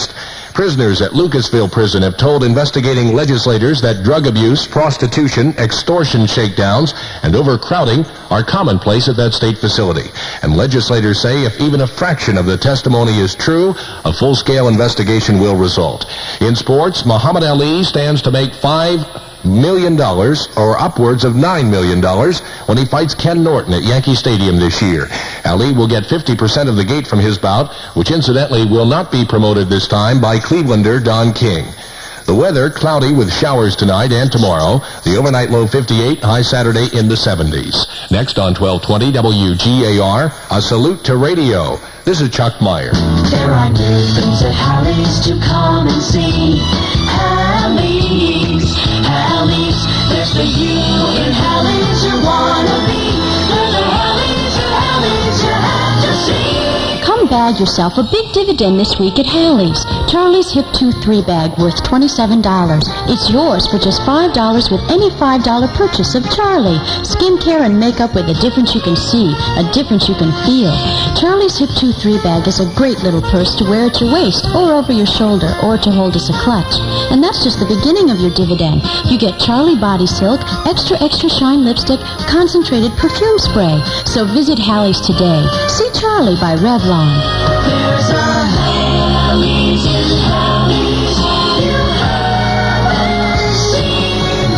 Prisoners at Lucasville Prison have told investigating legislators that drug abuse, prostitution, extortion shakedowns, and overcrowding are commonplace at that state facility. And legislators say if even a fraction of the testimony is true, a full-scale investigation will result. In sports, Muhammad Ali stands to make $5 million or upwards of $9 million when he fights Ken Norton at Yankee Stadium this year. Ali will get 50% of the gate from his bout, which incidentally will not be promoted this time by Clevelander Don King. The weather, cloudy with showers tonight and tomorrow. The overnight low 58, high Saturday in the 70s. Next on 1220 WGAR, a salute to radio. This is Chuck Meyer. There are new things at Hallie's to come and see. Hallie's, Hallie's, there's the you in Hallie's you wanna be. There's a Hallie's you have to see. Come bag yourself a big dividend this week at Hallie's. Charlie's Hip 2-3 bag worth $27. It's yours for just $5 with any $5 purchase of Charlie. Skincare and makeup with a difference you can see, a difference you can feel. Charlie's Hip 2-3 bag is a great little purse to wear at your waist or over your shoulder or to hold as a clutch. And that's just the beginning of your dividend. You get Charlie Body Silk, extra shine lipstick, concentrated perfume spray. So visit Hallie's today. See Charlie by Revlon. There's a Hallie's in Hallie's you haven't seen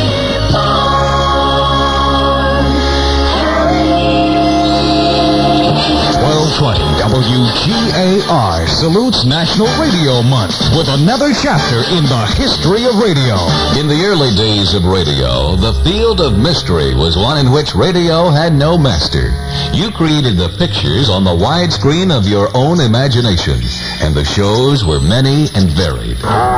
before. Hallie's. 1220 WGAR salutes National Radio Month with another chapter in the history of radio. In the early days of radio, the field of mystery was one in which radio had no master. You created the pictures on the widescreen of your own imagination, and the shows were many and varied.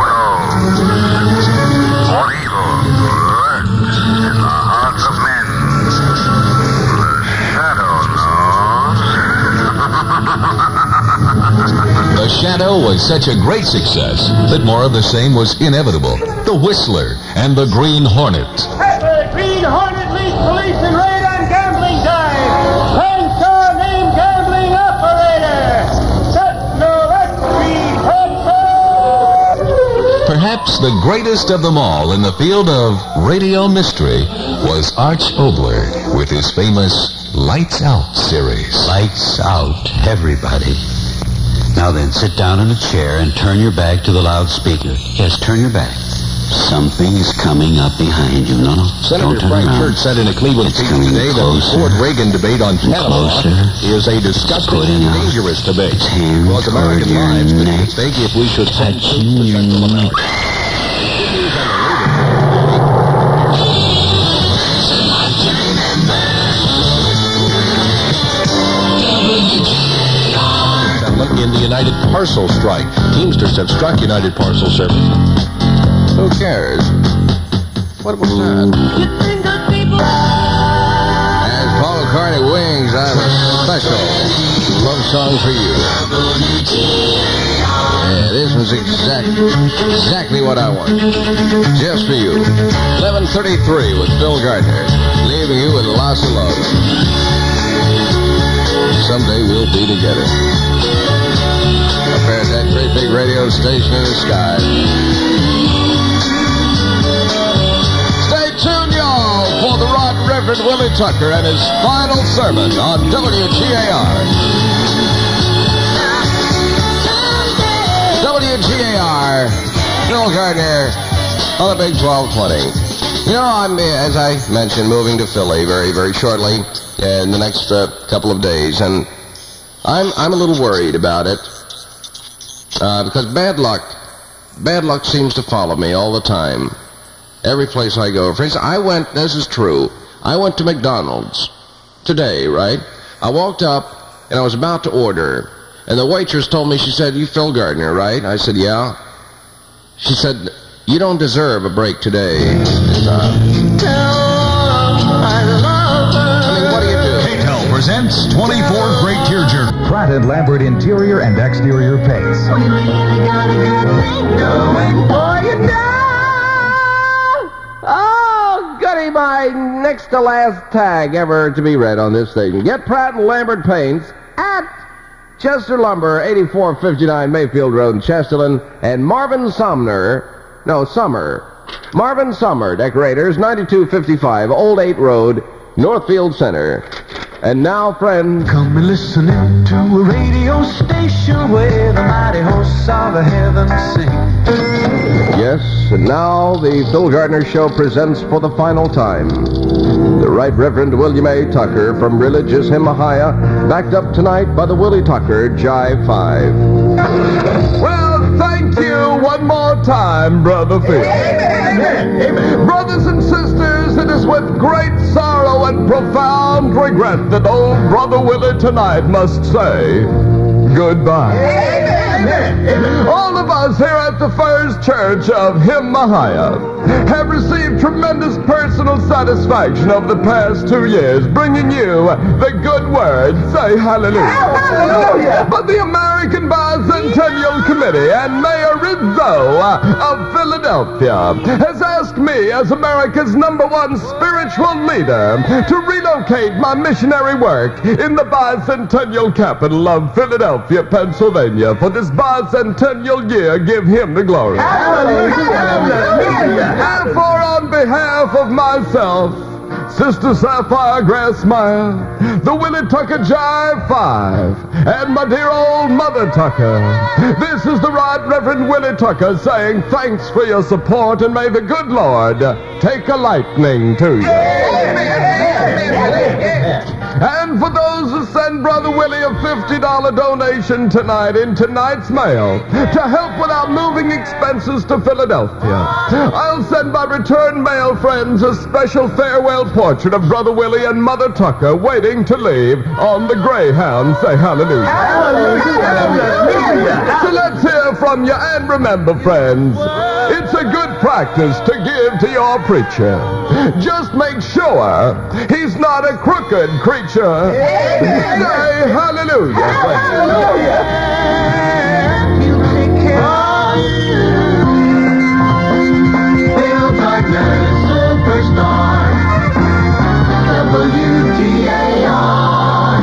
The Shadow was such a great success that more of the same was inevitable. The Whistler and the Green Hornet. The Green Hornet leads police in raid on gambling dive. Ransom named gambling operator. Perhaps the greatest of them all in the field of radio mystery was Arch Obler with his famous Lights Out series. Lights out, everybody. Now then, sit down in a chair and turn your back to the loudspeaker. Yes, turn your back. Something's coming up behind you. No, Senator Frank Church said in a Cleveland speech today that the Ford-Reagan debate on Panama is a disgusting and dangerous debate. Because American lives could be at stake if we should touch your neck. In the United Parcel strike. Teamsters have struck United Parcel Service. Who cares? What was that? As Paul McCartney wings, I have a special love song for you. Yeah, this was exactly what I want. Just for you. 11:33 with Phil Gardner, leaving you with lots of love. Someday we'll be together. Up there at that great big radio station in the sky. Stay tuned, y'all, for the Right Reverend Willie Tucker and his final sermon on WGAR. WGAR, Phil Gardner on the Big 1220. You know, I'm, as I mentioned, moving to Philly very, very shortly in the next couple of days, and I'm a little worried about it. Because bad luck seems to follow me all the time. Every place I go. For instance, this is true, I went to McDonald's today, right? I walked up and I was about to order, and the waitress told me, she said, "You Phil Gardner, right?" I said, "Yeah." She said, "You don't deserve a break today." Presents 24 Great Tearjerker. Pratt & Lambert interior and exterior paints. We really got a good thing going for you now. Oh, goody, my next to last tag ever to be read on this station. Get Pratt & Lambert paints at Chester Lumber, 8459 Mayfield Road, Chesterland, and Marvin Summer, Decorators, 9255 Old 8 Road, Northfield Center. And now, friends, come and listen in to a radio station where the mighty hosts of heaven sing. Yes, and now the Phil Gardner Show presents for the final time the Right Reverend William A. Tucker from Religious Himalaya, backed up tonight by the Willie Tucker Jive 5. Well, thank you one more time, Brother Phil. Amen. Amen. Brothers and sisters, it is with great sorrow and profound regret that old Brother Willie tonight must say goodbye. Amen. All of us here at the First Church of Himalaya have received tremendous personal satisfaction over the past 2 years, bringing you the good word. Say hallelujah. Hallelujah. But the American Bicentennial Committee and Mayor Rizzo of Philadelphia has asked me, as America's #1 spiritual leader, to relocate my missionary work in the bicentennial capital of Philadelphia, Pennsylvania. For this bicentennial year, give him the glory. Hallelujah. Therefore, on behalf of myself, Sister Sapphire Grassmeyer, the Willie Tucker Jive 5, and my dear old Mother Tucker, this is the Right Reverend Willie Tucker saying thanks for your support, and may the good Lord take a liking to you. And for those who send Brother Willie a $50 donation tonight in tonight's mail to help with our moving expenses to Philadelphia, I'll send by return mail, friends, a special farewell portrait of Brother Willie and Mother Tucker waiting to leave on the Greyhound. Say hallelujah. Hallelujah. So let's hear from you, and remember, friends, it's a good practice to give to your preacher. Just make sure he's not a crooked creature. Say hallelujah. Hallelujah. You take care of Phil Gardner, superstar, WGAR.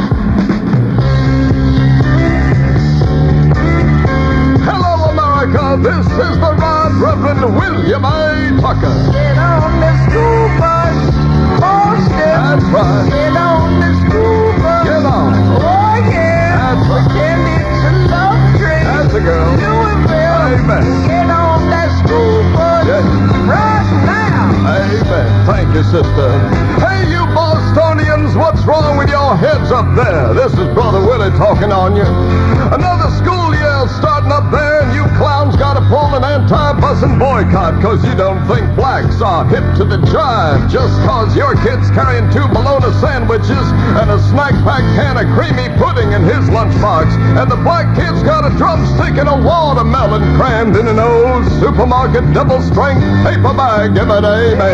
Hello, America. This is the Right Reverend William A. Tucker. Get on the school bus, Boston. That's right. Get on the school bus. Get on. Oh, yeah. That's right. Pretend it's a love train. That's a girl. Louisville. Amen. Get on that school bus Yes. right now. Amen. Thank you, sister. Hey, you Bostonians, what's wrong with your heads up there? This is Brother Willie talking on you. Another school year starting up there, and you clowns got to pull an anti-busing boycott because you don't think blacks are hip to the jive just because your kid's carrying 2 bologna sandwiches and a snack pack can of creamy pudding in his lunchbox, and the black kid's got a drumstick and a watermelon crammed in an old supermarket double-strength paper bag. Give it amen.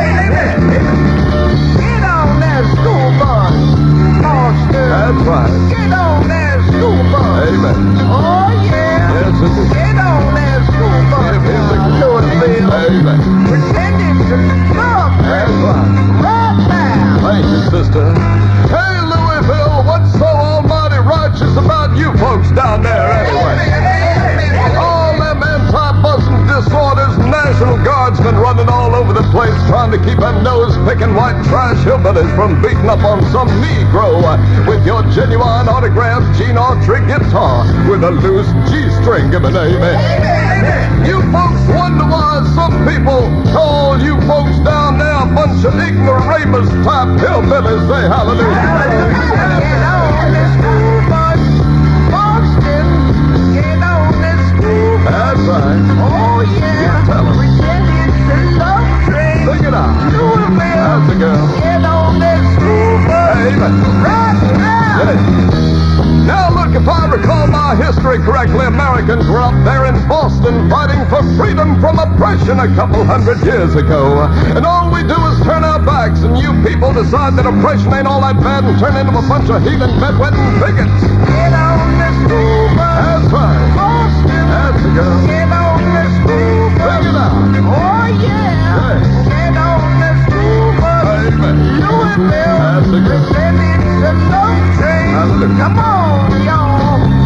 Get on that school bus, Boston. That's right. Get on that school bus. Amen. Oh, yeah. Yes, it is. Get on that school bus. Louisville. Amen. Pretend it's a love That's train. right. Right now. Thank you, sister. Hey, Louisville, what's so almighty righteous about you folks down there anyway? All them anti-busing disorders, National Guardsmen running all over the place trying to keep them nose-picking white trash hillbillies from beating up on some Negro with your genuine autographed Gene Autry guitar with a loose G-string. Give an amen. You folks wonder why some people call you folks down there a bunch of ignoramus type hillbillies. Say hallelujah. Get on the school bus, Boston. Get on the school bus. That's right. Oh, yeah. Tell 'em. Pretend it's a love train. Sing it out. Louisville. That's the girl. Get on that school bus. Amen. Right now. Yes. Now look, if I recall my history correctly, Americans were up there in Boston fighting for freedom from oppression a couple 100 years ago. And all we do is turn our backs, and you people decide that oppression ain't all that bad and turn into a bunch of heathen bedwetting bigots. Get on the school bus. That's right. Boston. That's the girl. Get on the school bus. Bring it out. Oh, yeah. Yes. Get on the school bus. Amen. Louisville. That's the girl. Pretend it's a love train. Hallelujah. Come on, y'all.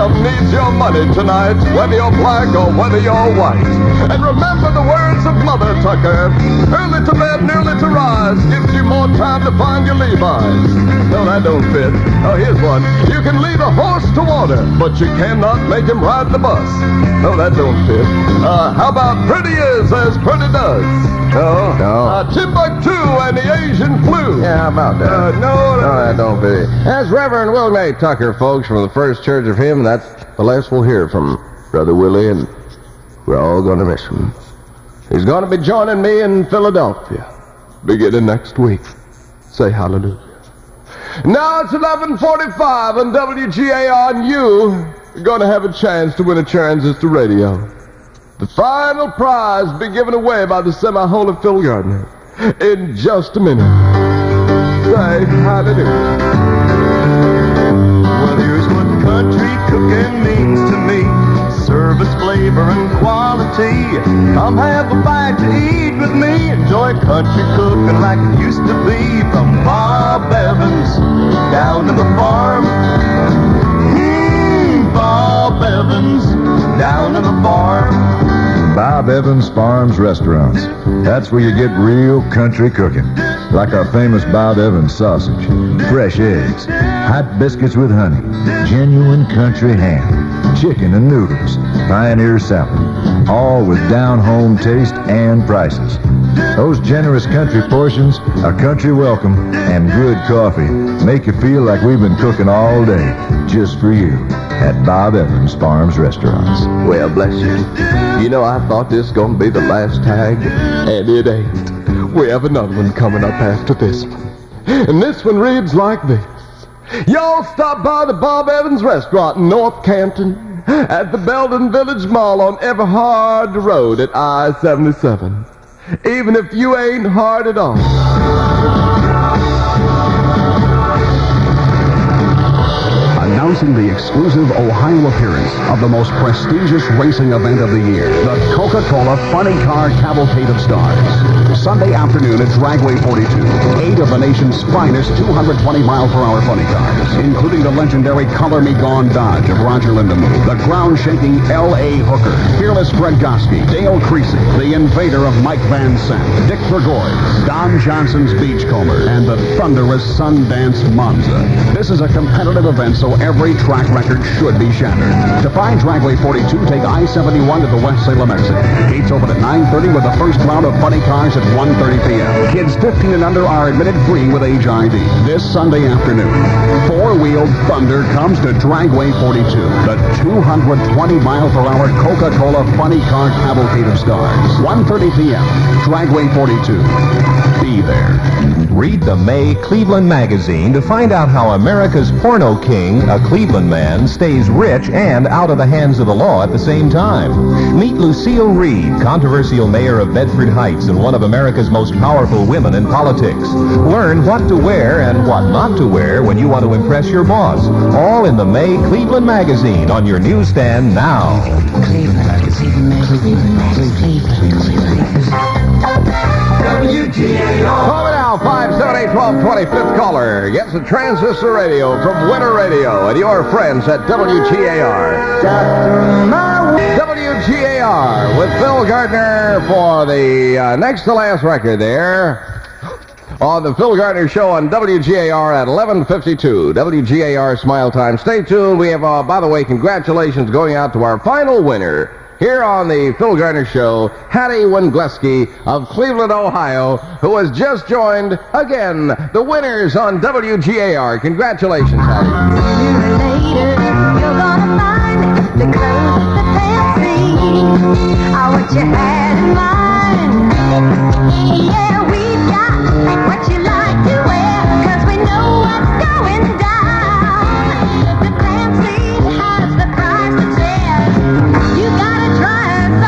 Everyone needs your money tonight, whether you're black or whether you're white. And remember the words of Mother Tucker. Early to bed and early to rise gives you more time to find your Levi's. No, that don't fit. Oh, here's one. You can lead a horse to water, but you cannot make him ride the bus. No, that don't fit. How about pretty is as pretty does? No. Timbuktu and the Asian flu. Yeah, how about that? No, that don't fit. That's Reverend William A. Tucker, folks, from the First Church of Him. That's the last we'll hear from Brother Willie, and we're all going to miss him. He's going to be joining me in Philadelphia beginning next week. Say hallelujah. Now it's 11:45 on WGAR, and you're going to have a chance to win a transistor radio. The final prize be given away by the semi-holy Phil Gardner in just a minute. Say hallelujah. Well, here's what country cooking means to me. Service, flavor, and quality. Come have a bite to eat with me. Enjoy country cooking like it used to be. From Bob Evans down to the farm. Bob Evans down to the farm. Bob Evans Farms Restaurants. That's where you get real country cooking. Like our famous Bob Evans sausage, fresh eggs, hot biscuits with honey, genuine country ham, chicken and noodles, Pioneer salad, all with down-home taste and prices. Those generous country portions, a country welcome, and good coffee make you feel like we've been cooking all day just for you at Bob Evans Farms Restaurants. Well, bless you. You know, I thought this was going to be the last tag, and it ain't. We have another one coming up after this one. And this one reads like this. Y'all stop by the Bob Evans Restaurant in North Canton at the Belden Village Mall on Everhard Road at I-77. Even if you ain't hard at all. Announcing the exclusive Ohio appearance of the most prestigious racing event of the year, the Coca-Cola Funny Car Cavalcade of Stars. Sunday afternoon at Dragway 42, 8 of the nation's finest 220-mile-per-hour funny cars, including the legendary Color Me Gone Dodge of Roger Lindenmuth, the ground-shaking L.A. Hooker, Fearless Fred Goski, Dale Creasy, the Invader of Mike Van Sant, Dick Burgoyne, Don Johnson's Beachcomber, and the thunderous Sundance Monza. This is a competitive event, so every track record should be shattered. To find Dragway 42, take I-71 to the West Salem exit. Gates open at 9:30 with the first round of funny cars at 1:30 p.m. Kids 15 and under are admitted free with age ID. This Sunday afternoon, four-wheeled thunder comes to Dragway 42, the 220-mile-per-hour Coca-Cola Funny Car Cavalcade of Stars. 1:30 p.m. Dragway 42. Be there. Read the May Cleveland magazine to find out how America's porno king, a Cleveland man, stays rich and out of the hands of the law at the same time. Meet Lucille Reed, controversial mayor of Bedford Heights and one of America's most powerful women in politics. Learn what to wear and what not to wear when you want to impress your boss. All in the May Cleveland magazine on your newsstand now. Call me now, 578-1220, fifth caller. Gets a transistor radio from Winter Radio and your friends at WGAR. WGAR with Phil Gardner for the next to last record there on the Phil Gardner Show on WGAR at 11:52. WGAR Smile Time. Stay tuned. We have, by the way, congratulations going out to our final winner here on the Phil Gardner Show, Hattie Wengleski of Cleveland, Ohio, who has just joined, again, the winners on WGAR. Congratulations, Hattie. Sooner or later, you're gonna find the clothes that fancy are what you had in mind. Yeah, we've got what you like to wear, 'cause we know what's going down. The fancy has the price to tell. You gotta try us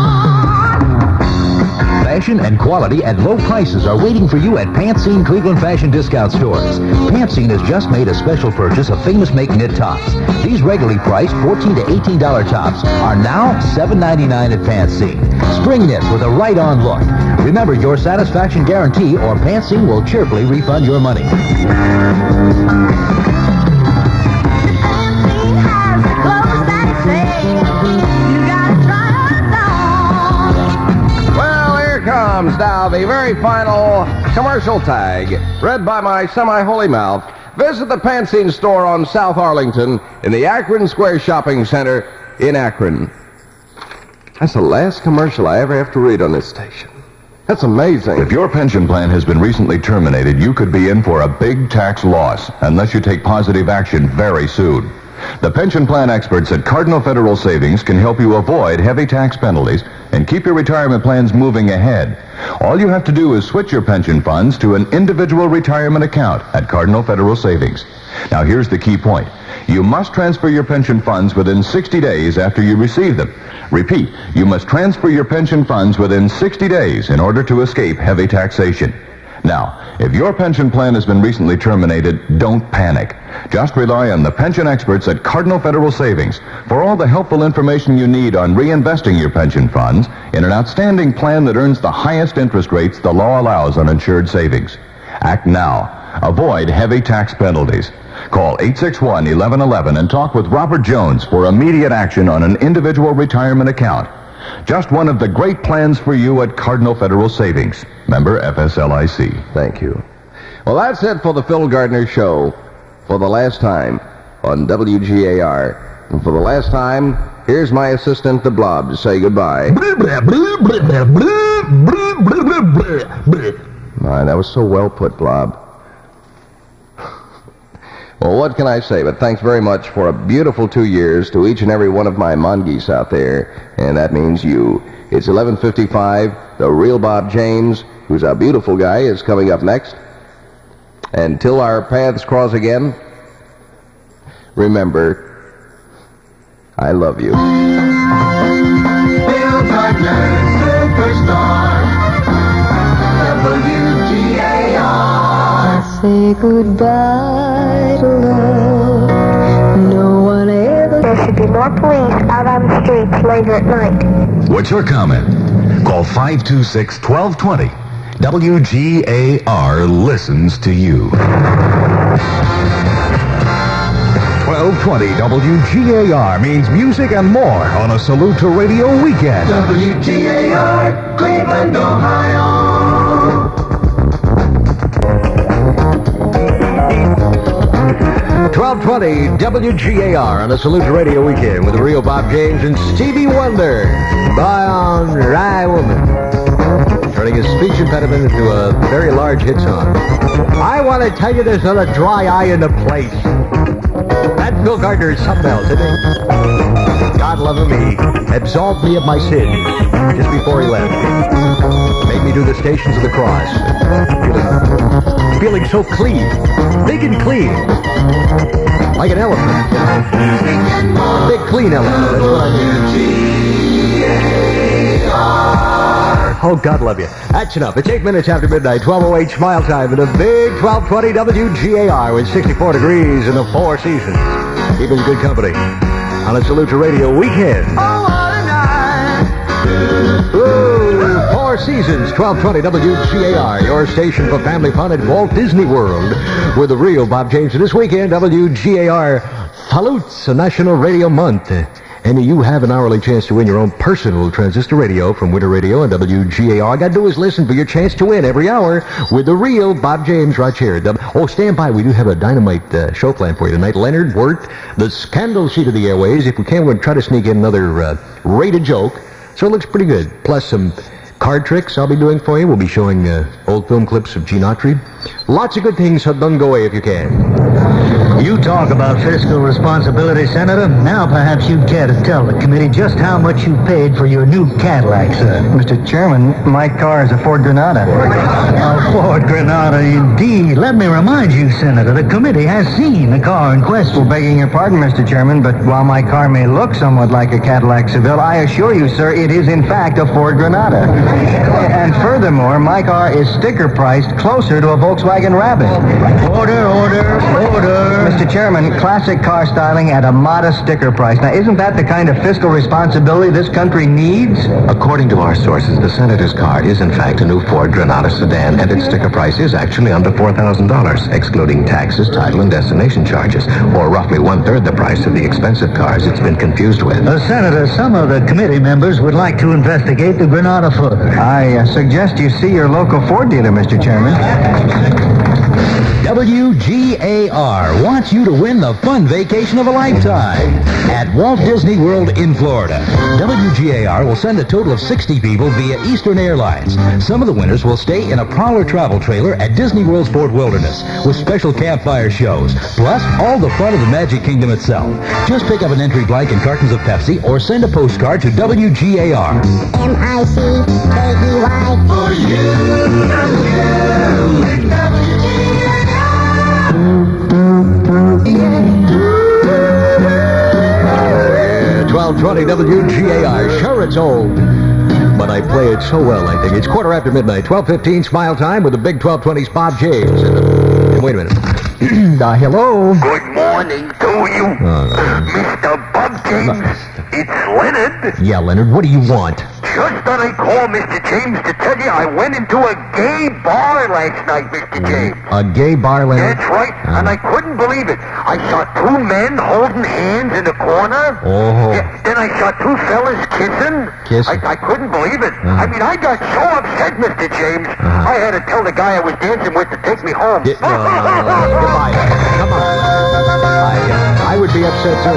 on. Fashion and quality at low prices are waiting for you at Pantene Cleveland Fashion Discount Stores. Pantene has just made a special purchase of Famous Make knit tops. These regularly priced $14 to $18 tops are now $7.99 at Pantene. Spring knits with a right-on look. Remember your satisfaction guarantee or Pantene will cheerfully refund your money. Pantene has the clothes now the very final commercial tag, read by my semi-holy mouth. Visit the Pantene store on South Arlington in the Akron Square Shopping Center in Akron. That's the last commercial I ever have to read on this station. That's amazing. If your pension plan has been recently terminated, you could be in for a big tax loss unless you take positive action very soon. The pension plan experts at Cardinal Federal Savings can help you avoid heavy tax penalties and keep your retirement plans moving ahead. All you have to do is switch your pension funds to an individual retirement account at Cardinal Federal Savings. Now, here's the key point. You must transfer your pension funds within 60 days after you receive them. Repeat, you must transfer your pension funds within 60 days in order to escape heavy taxation. Now, if your pension plan has been recently terminated, don't panic. Just rely on the pension experts at Cardinal Federal Savings for all the helpful information you need on reinvesting your pension funds in an outstanding plan that earns the highest interest rates the law allows on insured savings. Act now. Avoid heavy tax penalties. Call 861-1111 and talk with Robert Jones for immediate action on an individual retirement account. Just one of the great plans for you at Cardinal Federal Savings. Member FSLIC. Thank you. Well, that's it for the Phil Gardner Show for the last time on WGAR. And for the last time, here's my assistant, the Blob, to say goodbye. My, that was so well put, Blob. Well, what can I say? But thanks very much for a beautiful 2 years to each and every one of my mongeese out there, and that means you. It's 11:55. The real Bob James, who's a beautiful guy, is coming up next. Until our paths cross again, remember, I love you. Phil Gardner, superstar, WGAR. Say goodbye to love. No one ever. There should be more police out on the streets later at night. What's your comment? Call 526-1220. WGAR listens to you. 1220 WGAR means music and more on a Salute to Radio weekend. WGAR, Cleveland, Ohio. 1220 WGAR on a Salute to Radio weekend with the real Bob James and Stevie Wonder. Bye on Rye Woman. Turning his speech impediment into a very large hit song. I want to tell you there's not a dry eye in the place. That Phil Gardner is something else, isn't he? God love him, he absolved me of my sins just before he left. Made me do the Stations of the Cross. Feeling so clean. Big and clean. Like an elephant. A big clean elephant. That's what I mean. Oh, God love you. That's enough. It's 8 minutes after midnight, 12:08 Smile Time, and a big 1220 WGAR with 64 degrees in the Four Seasons. Keeping good company on a Salute to Radio weekend. Oh, what a night. Ooh, Four Seasons, 1220 WGAR, your station for family fun at Walt Disney World. With the real Bob James. This weekend, WGAR salutes a National Radio Month. And you have an hourly chance to win your own personal transistor radio from Winter Radio and WGAR. All you got to do is listen for your chance to win every hour with the real Bob James right here. Oh, stand by. We do have a dynamite show plan for you tonight. Leonard Wirt, the scandal sheet of the airways. If we can, we'll try to sneak in another rated joke. So it looks pretty good. Plus some card tricks I'll be doing for you. We'll be showing old film clips of Gene Autry. Lots of good things, so don't go away if you can. You talk about fiscal responsibility, Senator. Now perhaps you'd care to tell the committee just how much you paid for your new Cadillac, sir. Mr. Chairman, my car is a Ford Granada. A Ford Granada, indeed. Let me remind you, Senator, the committee has seen the car in question. Well, begging your pardon, Mr. Chairman, but while my car may look somewhat like a Cadillac Seville, I assure you, sir, it is in fact a Ford Granada. And furthermore, my car is sticker priced closer to a Volkswagen Rabbit. Order. Mr. Chairman, classic car styling at a modest sticker price. Now, isn't that the kind of fiscal responsibility this country needs? According to our sources, the senator's car is in fact a new Ford Granada sedan, and its sticker price is actually under $4,000, excluding taxes, title, and destination charges, or roughly one-third the price of the expensive cars it's been confused with. Senator, some of the committee members would like to investigate the Granada further. I suggest you see your local Ford dealer, Mr. Chairman. WGAR wants you to win the fun vacation of a lifetime at Walt Disney World in Florida. WGAR will send a total of 60 people via Eastern Airlines. Some of the winners will stay in a Prowler travel trailer at Disney World's Fort Wilderness with special campfire shows, plus all the fun of the Magic Kingdom itself. Just pick up an entry blank and cartons of Pepsi or send a postcard to WGAR. M-I-C-K-E-Y for you, from you, 1220 WGAR. Sure, it's old, but I play it so well, I think. It's midnight, 12:15 Smile Time with the Big 1220's Bob James. Wait a minute. Hello? Good morning to you, Mr. Bob James. It's Leonard. Yeah, Leonard, what do you want? Just thought I'd call Mr. James to tell you I went into a gay bar last night, Mr. James. A gay bar, Leonard? That's right, and I couldn't believe it. I saw two men holding hands in the corner. Oh. Yeah, then I saw two fellas kissing. Kissing? I couldn't believe it. I mean, I got so upset, Mr. James, I had to tell the guy I was dancing with to take me home. Goodbye. Come on. I would be upset, too.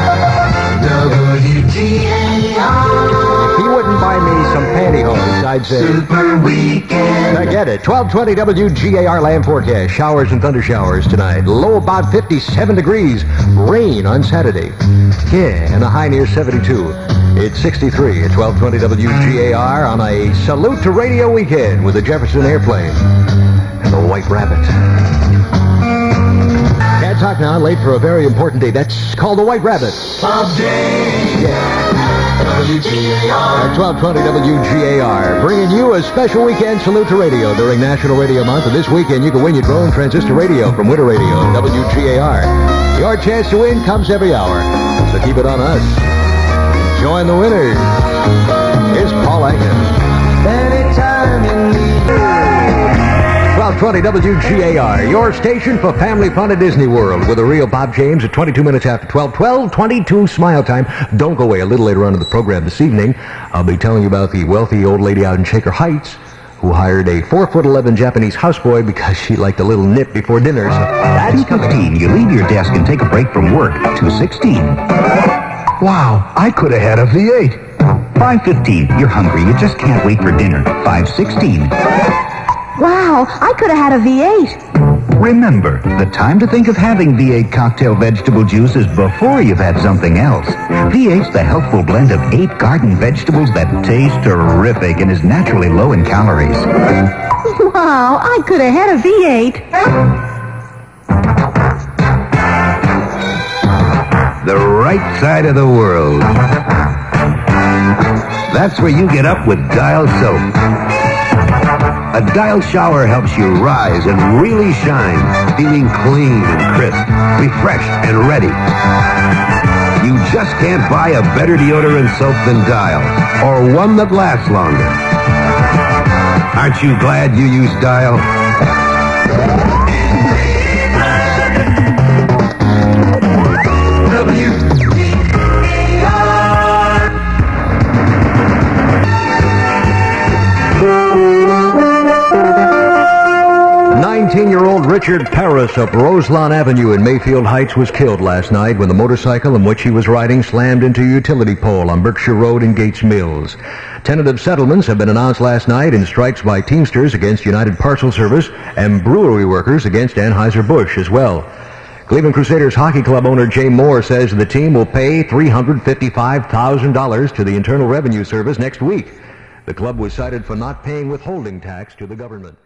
WGAR. If he wouldn't buy me some pantyhose, I'd say Super Weekend. Forget it. 1220 WGAR land forecast. Showers and thunder showers tonight. Low about 57 degrees. Rain on Saturday. Yeah, and a high near 72. It's 63 at 1220 WGAR on a Salute to Radio weekend with the Jefferson Airplane and the White Rabbit. Can't talk now. Late for a very important day. That's called the White Rabbit. Bob James. Yeah. WGAR. At 1220 WGAR, bringing you a special weekend salute to radio during National Radio Month. And this weekend, you can win your drone transistor radio from Winter Radio, WGAR. Your chance to win comes every hour, so keep it on us. Join the winners. Here's Paul Atkins. Anytime you need 1220 WGAR, your station for family fun at Disney World with a real Bob James at 22 minutes after 12. 12:22 Smile Time. Don't go away. A little later on in the program this evening, I'll be telling you about the wealthy old lady out in Shaker Heights who hired a 4'11" Japanese houseboy because she liked a little nip before dinner. So that's 2:15, you leave your desk and take a break from work. 2:16. Wow, I could have had a V8. 5:15, you're hungry. You just can't wait for dinner. 5:16. Wow, I could have had a V8. Remember, the time to think of having V8 cocktail vegetable juice is before you've had something else. V8's the healthful blend of 8 garden vegetables that taste terrific and is naturally low in calories. Wow, I could have had a V8. The right side of the world. That's where you get up with Dial Soap. A Dial shower helps you rise and really shine, feeling clean and crisp, refreshed and ready. You just can't buy a better deodorant soap than Dial, or one that lasts longer. Aren't you glad you use Dial? Richard Paris up Roselawn Avenue in Mayfield Heights was killed last night when the motorcycle in which he was riding slammed into a utility pole on Berkshire Road in Gates Mills. Tentative settlements have been announced last night in strikes by Teamsters against United Parcel Service and brewery workers against Anheuser-Busch as well. Cleveland Crusaders Hockey Club owner Jay Moore says the team will pay $355,000 to the Internal Revenue Service next week. The club was cited for not paying withholding tax to the government.